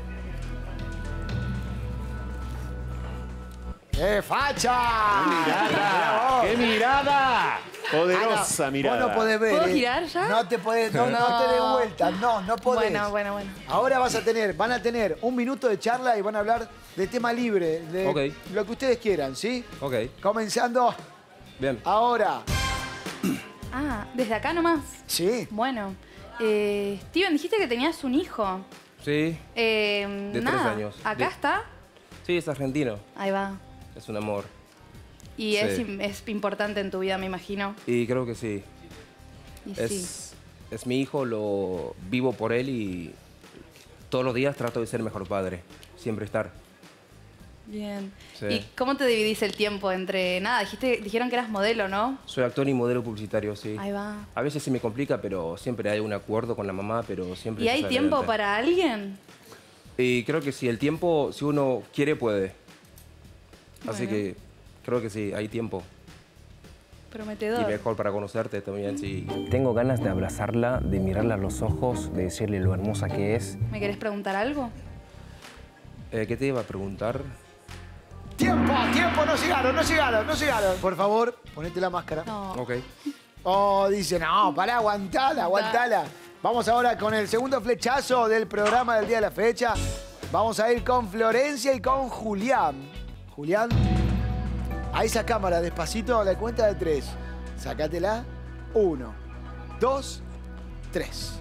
S1: ¡Qué facha!
S2: ¡Mirada! ¡Qué mirada! Poderosa
S1: Ana,
S2: mirada.
S1: Vos no podés ver.
S7: ¿Puedo
S1: ¿eh?
S7: girar ya?
S1: No te podés, no, no.
S7: No.
S1: te des vuelta. No, no podés.
S7: Bueno, bueno, bueno.
S1: Ahora vas a tener, van a tener un minuto de charla y van a hablar de tema libre, de
S6: Ok.
S1: lo que ustedes quieran, ¿sí?
S6: Ok.
S1: Comenzando
S6: Bien.
S1: ahora.
S7: Ah, ¿desde acá nomás?
S1: Sí.
S7: Bueno. Eh, Steven, dijiste que tenías un hijo.
S6: Sí.
S7: Eh,
S6: De
S7: nada,
S6: tres años.
S7: ¿Acá
S6: De-
S7: está?
S6: Sí, es argentino.
S7: Ahí va.
S6: Es un amor.
S7: Y
S6: Sí.
S7: es, im- es importante en tu vida, me imagino.
S6: Y creo que sí.
S7: Y
S6: Es,
S7: sí.
S6: es mi hijo, lo vivo por él y todos los días trato de ser mejor padre. Siempre estar.
S7: Bien.
S6: Sí.
S7: ¿Y cómo te dividís el tiempo entre nada? Dijiste, dijeron que eras modelo, ¿no?
S6: Soy actor y modelo publicitario, sí.
S7: Ahí va.
S6: A veces se me complica, pero siempre hay un acuerdo con la mamá, pero siempre...
S7: ¿Y
S6: se
S7: hay
S6: sale
S7: tiempo
S6: adelante.
S7: para alguien?
S6: Y creo que sí, el tiempo, si uno quiere, puede. Así
S7: Bueno.
S6: que creo que sí, hay tiempo.
S7: Prometedor.
S6: Y mejor para conocerte también, sí. Tengo ganas de abrazarla, de mirarla a los ojos, de decirle lo hermosa que es.
S7: ¿Me querés preguntar algo?
S6: Eh, ¿Qué te iba a preguntar?
S1: ¡Tiempo! ¡Tiempo! No llegaron, no llegaron, no llegaron. Por favor, ponete la máscara.
S7: No.
S6: Ok.
S1: Oh, dice, no, pará, aguantala, aguantala. Vamos ahora con el segundo flechazo del programa del día de la fecha. Vamos a ir con Florencia y con Julián. Julián, a esa cámara, despacito, a la cuenta de tres. Sácatela. Uno, dos, tres.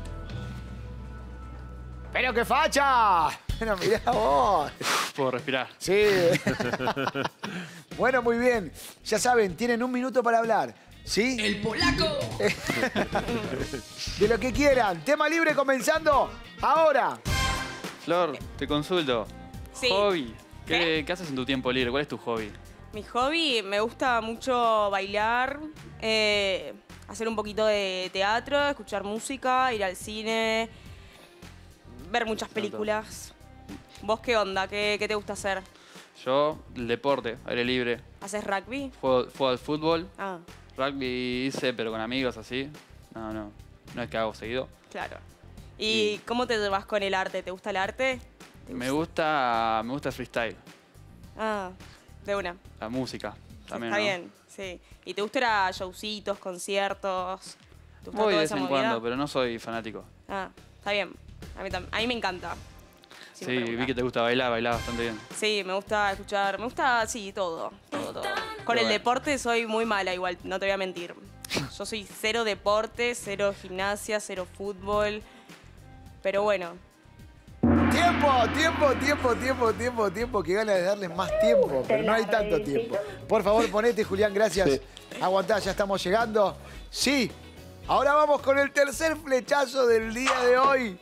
S1: ¡Pero qué facha! Bueno, mirá vos.
S5: Puedo respirar.
S1: Sí. Bueno, muy bien. Ya saben, tienen un minuto para hablar. ¿Sí?
S12: ¡El polaco!
S1: De lo que quieran. Tema libre comenzando ahora.
S5: Flor, te consulto.
S8: Sí.
S5: Hobby. ¿Qué, ¿Qué haces en tu tiempo libre? ¿Cuál es tu hobby?
S8: Mi hobby, me gusta mucho bailar, eh, hacer un poquito de teatro, escuchar música, ir al cine, ver muchas películas. ¿Vos qué onda? ¿Qué, qué te gusta hacer?
S5: Yo, el deporte, aire libre.
S8: ¿Haces rugby?
S5: Juego, juego al fútbol.
S8: Ah,
S5: Rugby hice, pero con amigos así. No, no. No es que hago seguido.
S8: claro. ¿Y cómo te llevas con el arte? ¿Te gusta el arte?
S5: Me gusta, me gusta el freestyle.
S8: Ah, de una.
S5: La música también.
S8: Está
S5: ¿no?
S8: bien, sí. ¿Y te gusta ir a showcitos, conciertos? ¿Te gusta
S5: Voy de
S8: toda
S5: vez
S8: esa
S5: en
S8: movida?
S5: cuando, pero no soy fanático.
S8: Ah, está bien. A mí, tam- a mí me encanta. Si me
S5: Sí,
S8: preguntan.
S5: vi que te gusta bailar, bailar bastante bien.
S8: Sí, me gusta escuchar, me gusta, sí, todo, todo, todo. Con el
S5: bueno.
S8: deporte soy muy mala igual, no te voy a mentir. Yo soy cero deporte, cero gimnasia, cero fútbol, pero bueno.
S1: Tiempo, tiempo, tiempo, tiempo, tiempo, tiempo. Que ganas de darles más tiempo, pero no hay tanto tiempo. Por favor, ponete, Julián, gracias.
S2: Sí.
S1: Aguantá, ya estamos llegando. Sí, ahora vamos con el tercer flechazo del día de hoy.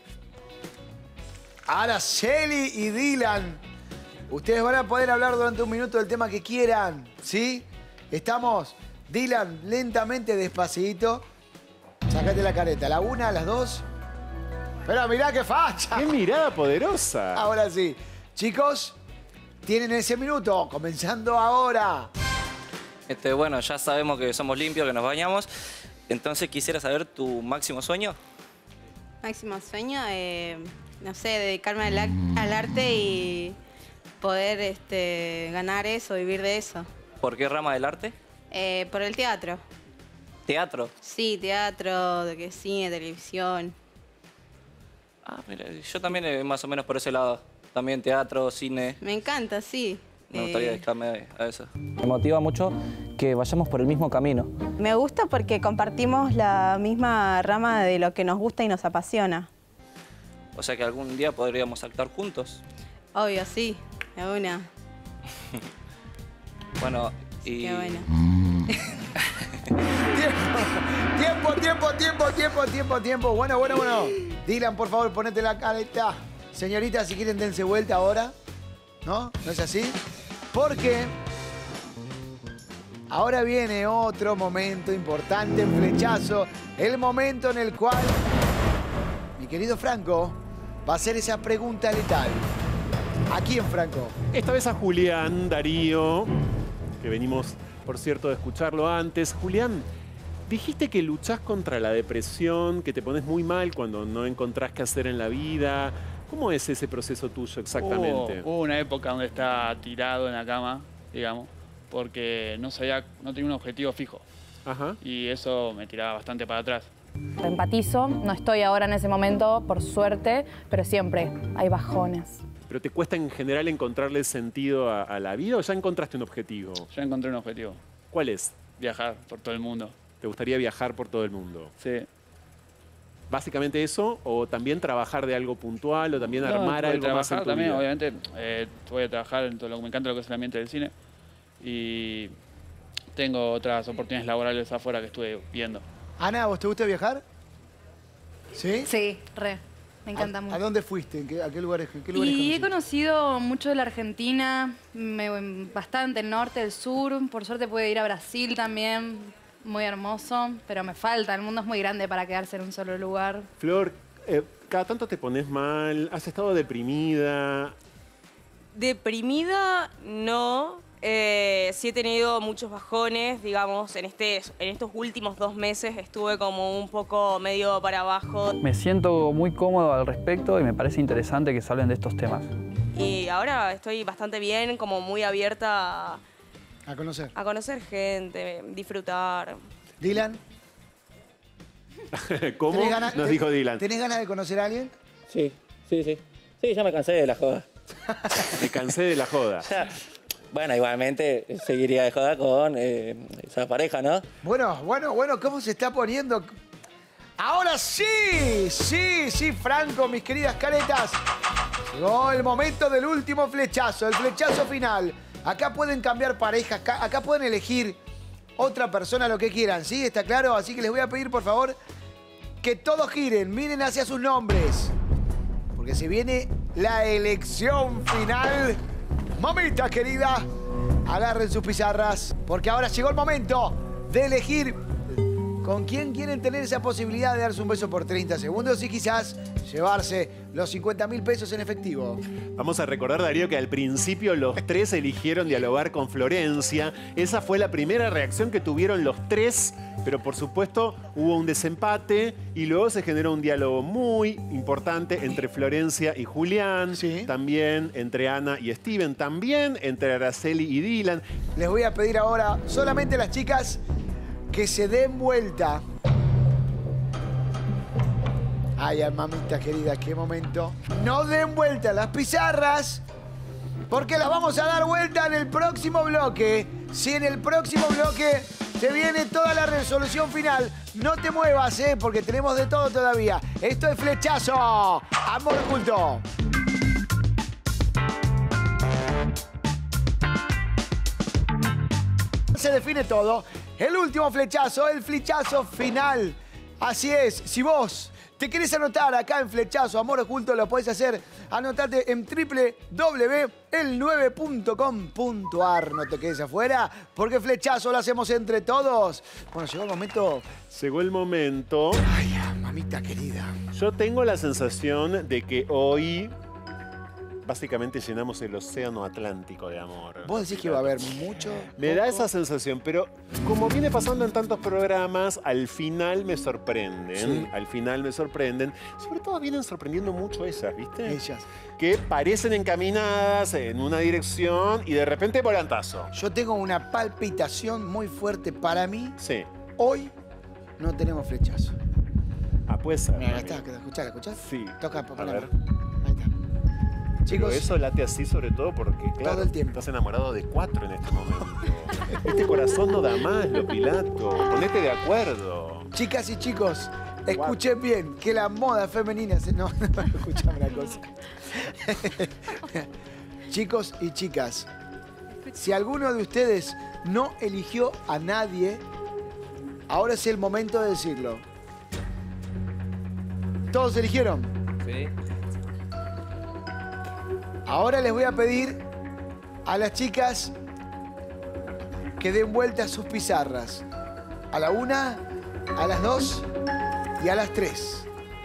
S1: Araceli y Dylan. Ustedes van a poder hablar durante un minuto del tema que quieran, ¿sí? Estamos, Dylan, lentamente, despacito. Sacate la careta. La una, las dos. Pero mirá qué facha.
S2: ¡Qué mirada poderosa!
S1: Ahora sí. Chicos, tienen ese minuto, comenzando ahora.
S11: Este, bueno, ya sabemos que somos limpios, que nos bañamos. Entonces quisiera saber tu máximo sueño.
S10: Máximo sueño, eh, no sé, dedicarme al, ar- al arte y poder este, ganar eso, vivir de eso.
S11: ¿Por qué rama del arte?
S10: Eh, por el teatro.
S11: Teatro.
S10: Sí, teatro, de que cine, televisión.
S11: Ah, mira, yo también eh, más o menos por ese lado. También teatro, cine.
S10: Me encanta, sí.
S11: Me gustaría
S10: Eh,
S11: dedicarme a eso. Me motiva mucho que vayamos por el mismo camino.
S10: Me gusta porque compartimos la misma rama de lo que nos gusta y nos apasiona.
S11: O sea que algún día podríamos actuar juntos.
S10: Obvio, sí, de una.
S11: Bueno, y...
S10: Qué bueno.
S1: Tiempo, tiempo, tiempo, tiempo, tiempo, tiempo. Bueno, bueno, bueno. Dylan, por favor, ponete la careta. Señorita, si quieren, dense vuelta ahora. ¿No? ¿No es así? Porque ahora viene otro momento importante en Flechazo. El momento en el cual mi querido Franco va a hacer esa pregunta letal. ¿A quién, Franco?
S2: Esta vez a Julián Darío, que venimos, por cierto, de escucharlo antes. Julián, dijiste que luchás contra la depresión, que te pones muy mal cuando no encontrás qué hacer en la vida. ¿Cómo es ese proceso tuyo exactamente?
S5: Hubo, hubo una época donde estaba tirado en la cama, digamos, porque no sabía, no tenía un objetivo fijo.
S2: Ajá.
S5: Y eso me tiraba bastante para atrás.
S9: Empatizo, no estoy ahora en ese momento, por suerte, pero siempre hay bajones.
S2: ¿Pero te cuesta en general encontrarle sentido a, a la vida o ya encontraste un objetivo?
S5: Yo encontré un objetivo,
S2: ¿Cuál es?
S5: viajar por todo el mundo.
S2: ¿Te gustaría viajar por todo el mundo?
S5: Sí.
S2: ¿Básicamente eso? ¿O también trabajar de algo puntual? ¿O también
S5: No,
S2: armar
S5: voy a
S2: algo más en
S5: trabajar
S2: tu
S5: también,
S2: vida?
S5: obviamente. Eh, voy a trabajar en todo lo que me encanta, lo que es el ambiente del cine. Y tengo otras oportunidades laborales afuera que estuve viendo.
S1: Ana, ¿vos te gusta viajar? ¿Sí?
S7: Sí, re. Me encanta
S1: ¿A,
S7: mucho.
S1: ¿A dónde fuiste? ¿En qué, a qué lugares, en qué lugares
S7: Y he
S1: conociste?
S7: conocido mucho de la Argentina, me- bastante el norte, el sur. Por suerte pude ir a Brasil también, muy hermoso. Pero me falta, el mundo es muy grande para quedarse en un solo lugar.
S2: Flor, eh, cada tanto te pones mal, has estado deprimida.
S8: Deprimida, no. Eh, sí he tenido muchos bajones, digamos, en, este, en estos últimos dos meses estuve como un poco medio para abajo.
S4: Me siento muy cómodo al respecto y me parece interesante que se hablen de estos temas.
S8: Y ahora estoy bastante bien, como muy abierta a,
S1: A conocer.
S8: a conocer gente, disfrutar.
S1: Dylan,
S2: ¿Cómo?
S1: ¿tenés ganas-
S2: Nos
S1: te-
S2: dijo Dylan.
S1: ¿tenés ganas de conocer a alguien?
S11: Sí, sí, sí. Sí, ya me cansé de la joda.
S2: Me cansé de la joda.
S11: Ya, bueno, igualmente seguiría de joda con eh, esa pareja, ¿no?
S1: Bueno, bueno, bueno, ¿cómo se está poniendo? Ahora sí, sí, sí, Franco, mis queridas caretas. Llegó el momento del último flechazo, el flechazo final. Acá pueden cambiar parejas, acá, acá pueden elegir otra persona, lo que quieran, ¿sí? ¿Está claro? Así que les voy a pedir, por favor, que todos giren, miren hacia sus nombres. Porque porque se viene la elección final. Mamita querida, agarren sus pizarras, porque ahora llegó el momento de elegir con quién quieren tener esa posibilidad de darse un beso por treinta segundos y quizás llevarse los cincuenta mil pesos en efectivo.
S2: Vamos a recordar, Darío, que al principio los tres eligieron dialogar con Florencia. Esa fue la primera reacción que tuvieron los tres, pero por supuesto hubo un desempate y luego se generó un diálogo muy importante entre Florencia y Julián,
S1: sí.
S2: También entre Ana y Steven, también entre Araceli y Dylan.
S1: Les voy a pedir ahora solamente a las chicas que se den vuelta. Ay, mamita querida, qué momento. No den vuelta las pizarras, porque las vamos a dar vuelta en el próximo bloque. Si en el próximo bloque se viene toda la resolución final, no te muevas, ¿eh? Porque tenemos de todo todavía. Esto es Flechazo. Amor oculto. Se define todo. El último flechazo, el flechazo final. Así es, si vos te querés anotar acá en Flechazo Amor Oculto, lo podés hacer. Anotate en doble u doble u doble u punto el nueve punto com punto ar. No te quedes afuera, porque Flechazo lo hacemos entre todos. Bueno, llegó el momento.
S2: Llegó el momento.
S1: Ay, mamita querida.
S2: Yo tengo la sensación de que hoy básicamente llenamos el océano Atlántico de amor.
S1: ¿Vos decís que va a haber mucho?
S2: Me
S1: poco?
S2: da esa sensación, pero como viene pasando en tantos programas, al final me sorprenden.
S1: Sí.
S2: Al final me sorprenden. Sobre todo vienen sorprendiendo mucho ellas, ¿viste?
S1: Ellas.
S2: Que parecen encaminadas en una dirección y de repente volantazo.
S1: Yo tengo una palpitación muy fuerte para mí.
S2: Sí.
S1: Hoy no tenemos flechazo.
S2: Ah, puede ser.
S1: Mira, acá está, escuchá, escuchás.
S2: Sí.
S1: Toca,
S2: A
S1: ponela.
S2: ver.
S1: Ahí está.
S2: Chicos,
S1: Chicos,
S2: eso late así sobre todo porque, claro,
S1: todo el tiempo.
S2: estás enamorado de cuatro en este momento. Este corazón no da más, lo Pilato. Ponete de acuerdo.
S1: chicas y chicos, escuchen bien que la moda femenina se... No, no, escuchame una cosa. Chicos y chicas, si alguno de ustedes no eligió a nadie, ahora es el momento de decirlo. ¿Todos eligieron?
S6: Sí.
S1: Ahora les voy a pedir a las chicas que den vuelta a sus pizarras. A la una, a las dos y a las tres.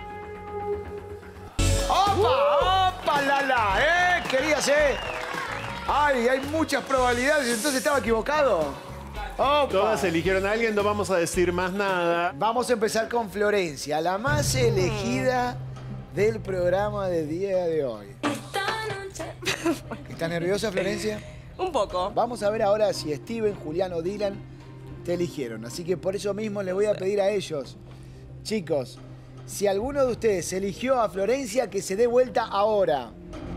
S1: ¡Opa! ¡Opa, la, la! ¿Eh? Querías, ¿eh? Ay, hay muchas probabilidades, entonces estaba equivocado. ¡Opa!
S2: Todas eligieron a alguien, no vamos a decir más nada.
S1: Vamos a empezar con Florencia, la más elegida del programa del día de hoy. ¿Estás nerviosa, Florencia?
S8: Un poco.
S1: Vamos a ver ahora si Steven, Julián o Dylan te eligieron. Así que por eso mismo les voy a pedir a ellos, chicos, si alguno de ustedes eligió a Florencia, que se dé vuelta ahora.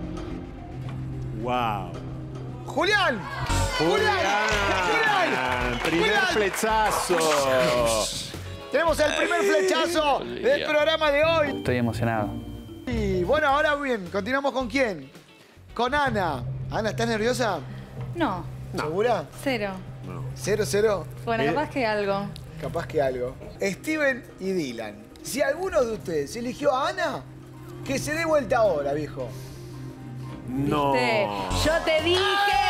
S2: ¡Wow!
S1: ¡Julián!
S2: ¡Julián!
S1: ¡Julián!
S2: ¡Primer
S1: ¡Julián!
S2: flechazo!
S1: Tenemos el primer flechazo del programa de hoy.
S4: Estoy emocionado.
S1: Y bueno, ahora bien, continuamos con quién. Con Ana. Ana, ¿estás nerviosa?
S7: No,
S1: ¿Segura?
S7: cero.
S1: ¿Cero, cero?
S7: Bueno,
S2: Eh.
S7: capaz que algo.
S1: Capaz que algo. Steven y Dylan. Si alguno de ustedes eligió a Ana, que se dé vuelta ahora, viejo.
S2: No.
S7: ¿Viste? Yo te dije.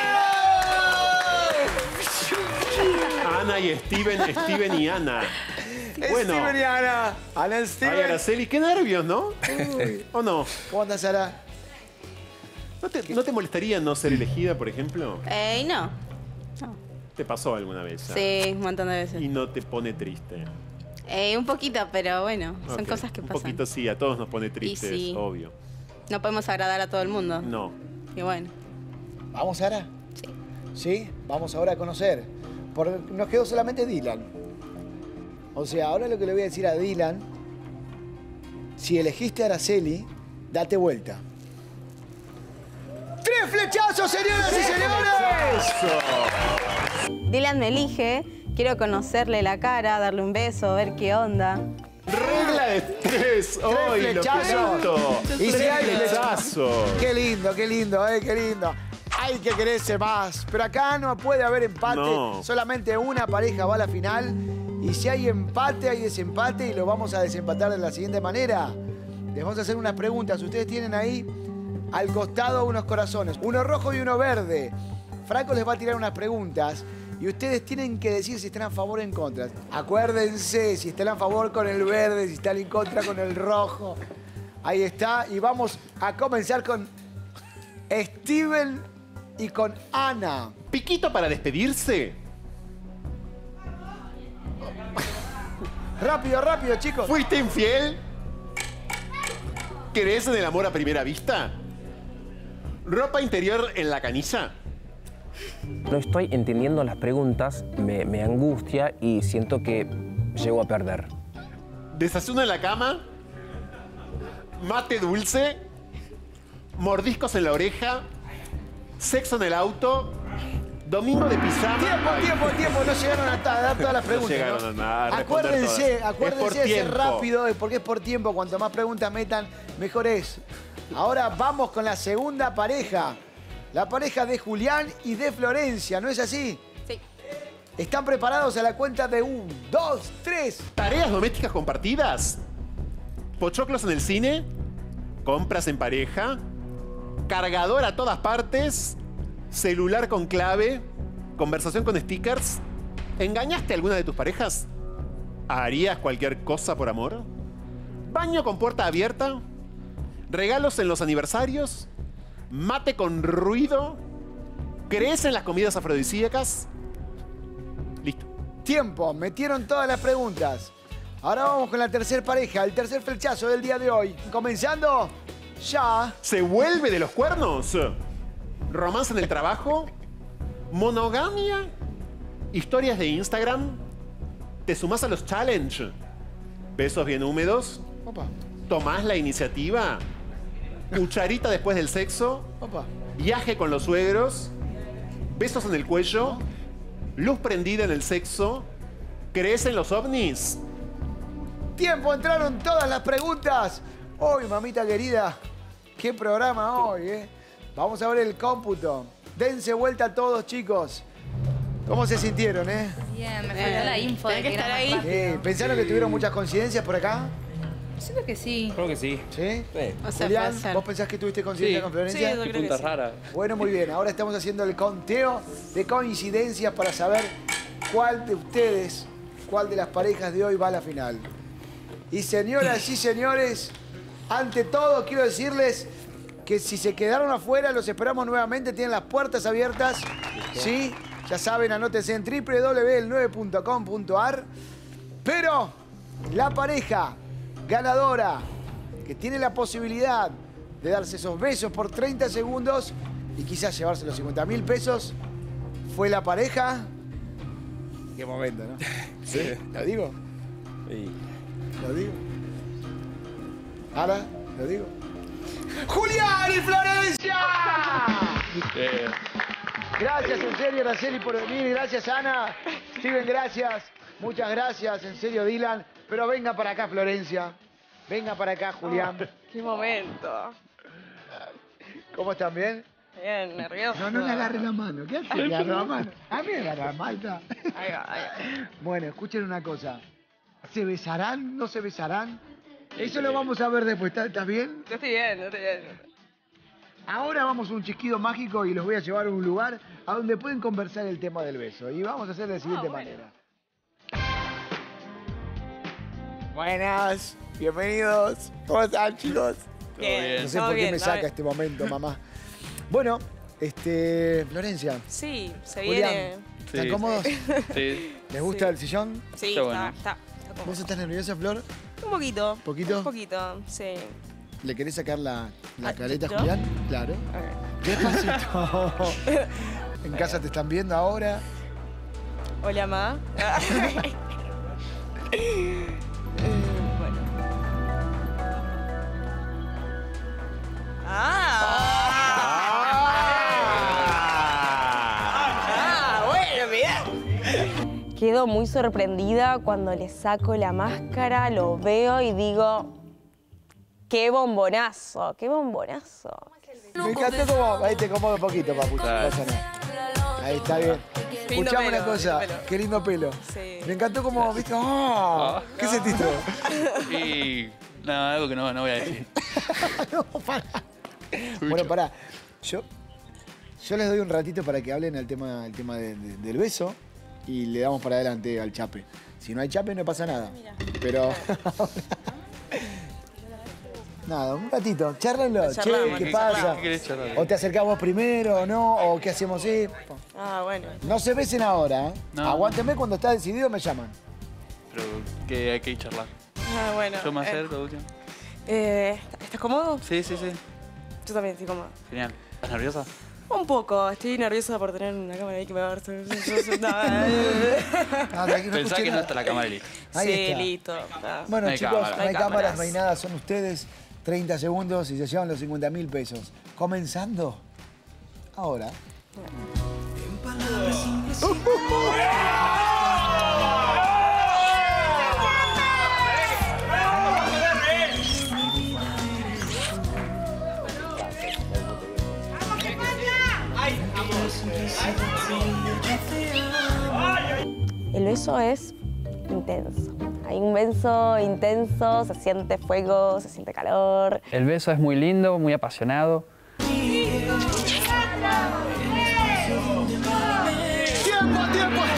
S2: Ana y Steven, Steven y Ana. Bueno.
S1: Steven y Ana. Ana y Steven.
S2: Ay, Araceli, qué nervios, ¿no? ¿O no?
S1: ¿Cómo andas, Sara?
S2: ¿No te, ¿No te molestaría no ser elegida, por ejemplo?
S10: Eh, no.
S2: ¿Te pasó alguna vez? ya?
S10: Sí, un montón de veces.
S2: Y no te pone triste.
S10: Eh, un poquito, pero bueno, son
S2: Ok,
S10: cosas que
S2: Un
S10: pasan.
S2: poquito sí, a todos nos pone tristes,
S10: sí.
S2: obvio.
S10: No podemos agradar a todo el mundo.
S2: No.
S10: Y bueno.
S1: ¿Vamos, Sara?
S10: Sí.
S1: ¿Sí? Vamos ahora a conocer. Porque nos quedó solamente Dylan. O sea, ahora lo que le voy a decir a Dylan, si elegiste a Araceli, date vuelta. ¡Tres flechazos, señoras y señores!
S10: Dylan me elige, quiero conocerle la cara, darle un beso, ver qué onda.
S2: Regla de tres hoy, lo
S1: flechazos.
S2: Pilato.
S1: Y si hay
S2: flechazos.
S1: Qué lindo, qué lindo, eh, qué lindo. Hay que quererse más. Pero acá no puede haber empate.
S2: No.
S1: Solamente una pareja va a la final. Y si hay empate, hay desempate. Y lo vamos a desempatar de la siguiente manera. les vamos a hacer unas preguntas. Ustedes tienen ahí al costado unos corazones, uno rojo y uno verde. Franco les va a tirar unas preguntas y ustedes tienen que decir si están a favor o en contra. Acuérdense si están a favor con el verde, si están en contra con el rojo. Ahí está. Y vamos a comenzar con Steven y con Ana.
S2: ¿Piquito para despedirse?
S1: Rápido, rápido, chicos.
S2: ¿Fuiste infiel? ¿Crees en el amor a primera vista? ¿Ropa interior en la canilla?
S6: No estoy entendiendo las preguntas, me, me angustia y siento que llego a perder.
S2: ¿Desayuno en la cama? ¿Mate dulce? ¿Mordiscos en la oreja? ¿Sexo en el auto? ¿Domingo de pijama?
S1: Tiempo, tiempo, tiempo. No llegaron a dar todas las preguntas.
S2: No llegaron
S1: ¿no?
S2: a nada. A
S1: acuérdense,
S2: todas.
S1: acuérdense de ser rápido, porque es por tiempo. Cuanto más preguntas metan, mejor es. Ahora vamos con la segunda pareja. La pareja de Julián y de Florencia, ¿no es así?
S8: Sí.
S1: ¿Están preparados a la cuenta de un, dos, tres?
S2: ¿Tareas domésticas compartidas? ¿Pochoclos en el cine? ¿Compras en pareja? ¿Cargador a todas partes? ¿Celular con clave? ¿Conversación con stickers? ¿Engañaste a alguna de tus parejas? ¿Harías cualquier cosa por amor? ¿Baño con puerta abierta? ¿Regalos en los aniversarios? ¿Mate con ruido? ¿Crees en las comidas afrodisíacas? Listo.
S1: Tiempo, metieron todas las preguntas. Ahora vamos con la tercera pareja, el tercer flechazo del día de hoy. Comenzando ya.
S2: ¿Se vuelve de los cuernos? ¿Romance en el trabajo? ¿Monogamia? ¿Historias de Instagram? ¿Te sumás a los challenge? ¿Besos bien húmedos?
S1: Opa.
S2: ¿Tomás la iniciativa? ¿Cucharita después del sexo?
S1: Opa.
S2: ¿Viaje con los suegros? ¿Besos en el cuello? ¿Luz prendida en el sexo? ¿Crees en los ovnis?
S1: Tiempo, entraron todas las preguntas. Hoy, mamita querida, qué programa hoy, ¿eh? Vamos a ver el cómputo. Dense vuelta a todos, chicos. ¿Cómo se sintieron, eh?
S7: Bien, me faltó la info de
S10: Tenés que
S7: que era
S10: estar
S7: más
S10: ahí.
S7: rápido.
S1: Eh, ¿Pensaron que tuvieron muchas coincidencias por acá?
S7: Siento que sí.
S6: Creo que sí.
S1: ¿Sí?
S6: Sí.
S10: O sea,
S1: Julián,
S10: puede ser.
S1: ¿vos pensás que tuviste coincidencia
S4: Sí.
S1: con Florencia?
S8: Sí, yo
S4: Qué
S8: creo que
S4: punta
S8: sí.
S4: rara.
S1: Bueno, muy bien. Ahora estamos haciendo el conteo de coincidencias para saber cuál de ustedes, cuál de las parejas de hoy va a la final. Y señoras y señores, ante todo quiero decirles que si se quedaron afuera, los esperamos nuevamente. Tienen las puertas abiertas. ¿Sí? Ya saben, anótense en doble u doble u doble u punto el nueve punto com punto a r. Pero la pareja ganadora que tiene la posibilidad de darse esos besos por treinta segundos y quizás llevarse los cincuenta mil pesos fue la pareja. Qué momento, ¿no?
S6: Sí.
S1: ¿Lo digo?
S6: Y
S1: ¿Lo digo? ¿Ahora? ¿Lo digo? ¡Julián y Florencia!
S5: Eh,
S1: Gracias, en serio, Araceli, por venir. Gracias, Ana. Steven, gracias. Muchas gracias, en serio, Dylan. Pero venga para acá, Florencia. Venga para acá, Julián.
S3: Qué momento.
S1: ¿Cómo están? ¿Bien?
S3: Bien, nervioso.
S1: No, no le agarre la mano. ¿Qué hace? Le agarra la mano. A mí me agarra la mano.
S3: Ahí va, ahí va.
S1: Bueno, escuchen una cosa. ¿Se besarán? ¿No se besarán? Eso lo vamos a ver después. ¿Estás ¿estás bien?
S3: Yo estoy bien, yo estoy bien.
S1: Ahora vamos a un chisquido mágico y los voy a llevar a un lugar a donde pueden conversar el tema del beso. Y vamos a hacer de la siguiente
S3: Ah, bueno.
S1: manera. Buenas, bienvenidos. ¿Cómo están, chicos?
S3: Bien,
S1: No sé
S3: todo
S1: por qué
S3: bien,
S1: me
S3: todo
S1: saca
S3: bien.
S1: este momento, mamá. Bueno, este, Florencia,
S8: Sí, se
S1: Julián,
S8: viene.
S1: ¿están
S5: Sí.
S1: cómodos?
S5: sí.
S1: ¿Les gusta
S8: Sí.
S1: el sillón?
S8: Sí,
S5: Está
S8: está,
S5: bueno.
S8: está, está cómodo.
S1: ¿Vos estás nerviosa, Flor?
S8: Un poquito.
S1: ¿Poquito?
S8: Un poquito, sí.
S1: ¿Le querés sacar la, la
S8: Ah,
S1: careta a
S8: ¿yo?
S1: Julián? Claro.
S8: Ok.
S1: Despacito. En casa te están viendo ahora.
S8: Hola, ma. Eh, bueno. Ah. Ah, bueno, mirá.
S3: Quedo muy sorprendida cuando le saco la máscara, lo veo y digo, qué bombonazo, qué bombonazo.
S1: Me encantó como... Ahí te acomodo un poquito, papu. No pasa nada. Ahí está bien.
S8: Lindo
S1: Escuchame
S8: pelo,
S1: una cosa.
S8: lindo pelo.
S1: Qué lindo pelo.
S8: Sí.
S1: Me encantó como, viste, ¡oh! ¿Qué sentiste?
S5: Y No, algo que no, no voy a decir.
S1: No, pará. Bueno, pará. Yo, yo les doy un ratito para que hablen el tema, el tema de- de- del beso y le damos para adelante al chape. Si no hay chape, no pasa nada. Pero... Nada, un ratito. Charlalo. Che,
S8: Charlamos,
S1: ¿qué
S8: ¿qué
S1: pasa?
S8: charlamos?
S5: ¿Qué querés charlar?
S1: ¿O te acercás vos primero o no? ¿O qué hacemos? Sí.
S8: Ah, bueno.
S1: No se besen ahora, ¿eh?
S5: No.
S1: Aguántenme, cuando está decidido me llaman.
S5: Pero que hay que ir charlar.
S8: Ah, bueno.
S5: Yo me
S8: eh,
S5: acerco, último.
S8: eh, ¿Estás cómodo?
S5: Sí, sí, sí.
S8: Yo también estoy cómoda.
S5: Genial. ¿Estás nerviosa?
S8: Un poco. Estoy nerviosa por tener una cámara ahí que me va a ver.
S1: Ah, tranquilo, no
S5: Pensá
S1: escuché
S5: que no
S1: nada.
S5: está la cámara lista.
S1: Ahí
S8: Sí,
S1: está.
S8: listo. Ah.
S1: Bueno,
S5: No hay
S1: chicos,
S5: cámara.
S1: no hay
S8: No hay
S1: cámaras,
S8: cámaras.
S1: no hay nada, son ustedes. treinta segundos y se llevan los cincuenta mil pesos. Comenzando ahora.
S3: El beso es intenso. Hay un beso intenso, se siente fuego, se siente calor.
S4: El beso es muy lindo, muy apasionado.
S1: ¡Tiempo, tiempo!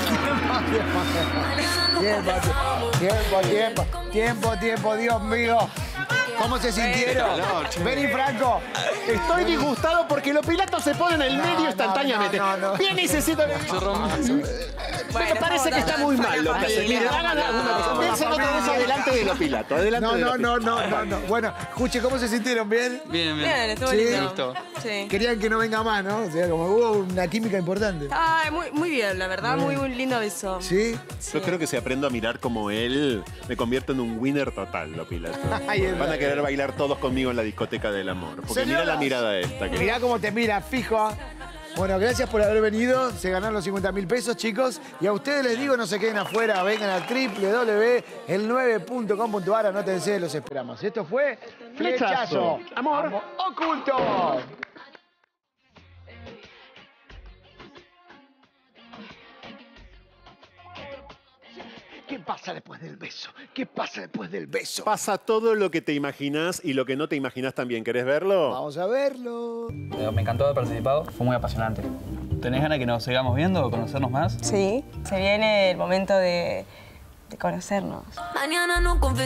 S1: Tiempo, tiempo, tiempo, tiempo, tiempo, Dios mío. ¿Cómo se sintieron? Vení, Franco.
S2: Estoy disgustado porque los pilatos se ponen en el
S1: No,
S2: medio
S1: no,
S2: instantáneamente.
S1: no, no.
S2: Viene y se sienta... Me parece que está muy mal lo que hace. Mire, hagan alguna cosa. Dense otra vez adelante de los pilatos. Adelante
S1: No,
S2: de
S1: no,
S2: los
S1: no,
S2: pilatos.
S1: no, no, no. Bueno, escuche, ¿cómo se sintieron? ¿Bien?
S5: Bien, bien.
S8: Bien, estuvo
S1: Sí.
S8: lindo.
S5: Me gustó.
S8: Sí.
S1: Querían que no venga más, ¿no? O sea, como hubo una química importante.
S8: Ah, muy, muy bien, la verdad, muy, muy lindo beso.
S1: ¿Sí?
S2: Yo creo que si aprendo a mirar como él, me convierto en un winner total, los pilatos.
S1: Ahí está.
S2: Van a querer bailar todos conmigo en la discoteca del amor. Porque mira
S1: Señoras,
S2: la mirada esta. Que...
S1: Mirá cómo te mira, fijo. Bueno, gracias por haber venido. Se ganaron los cincuenta mil pesos, chicos. Y a ustedes les digo, no se queden afuera. Vengan a doble u doble u doble u punto el nueve punto com punto a r. Anótense, los esperamos. Esto fue Flechazo.
S2: Flechazo. Amor.
S1: Amor oculto. ¿Qué pasa después del beso? ¿Qué pasa después del beso?
S2: Pasa todo lo que te imaginas y lo que no te imaginas también. ¿Querés verlo?
S1: Vamos a verlo.
S4: Eh, Me encantó haber participado, fue muy apasionante.
S5: ¿Tenés ganas que nos sigamos viendo o conocernos más?
S3: Sí, se viene el momento de, de conocernos.
S12: Mañana no confío.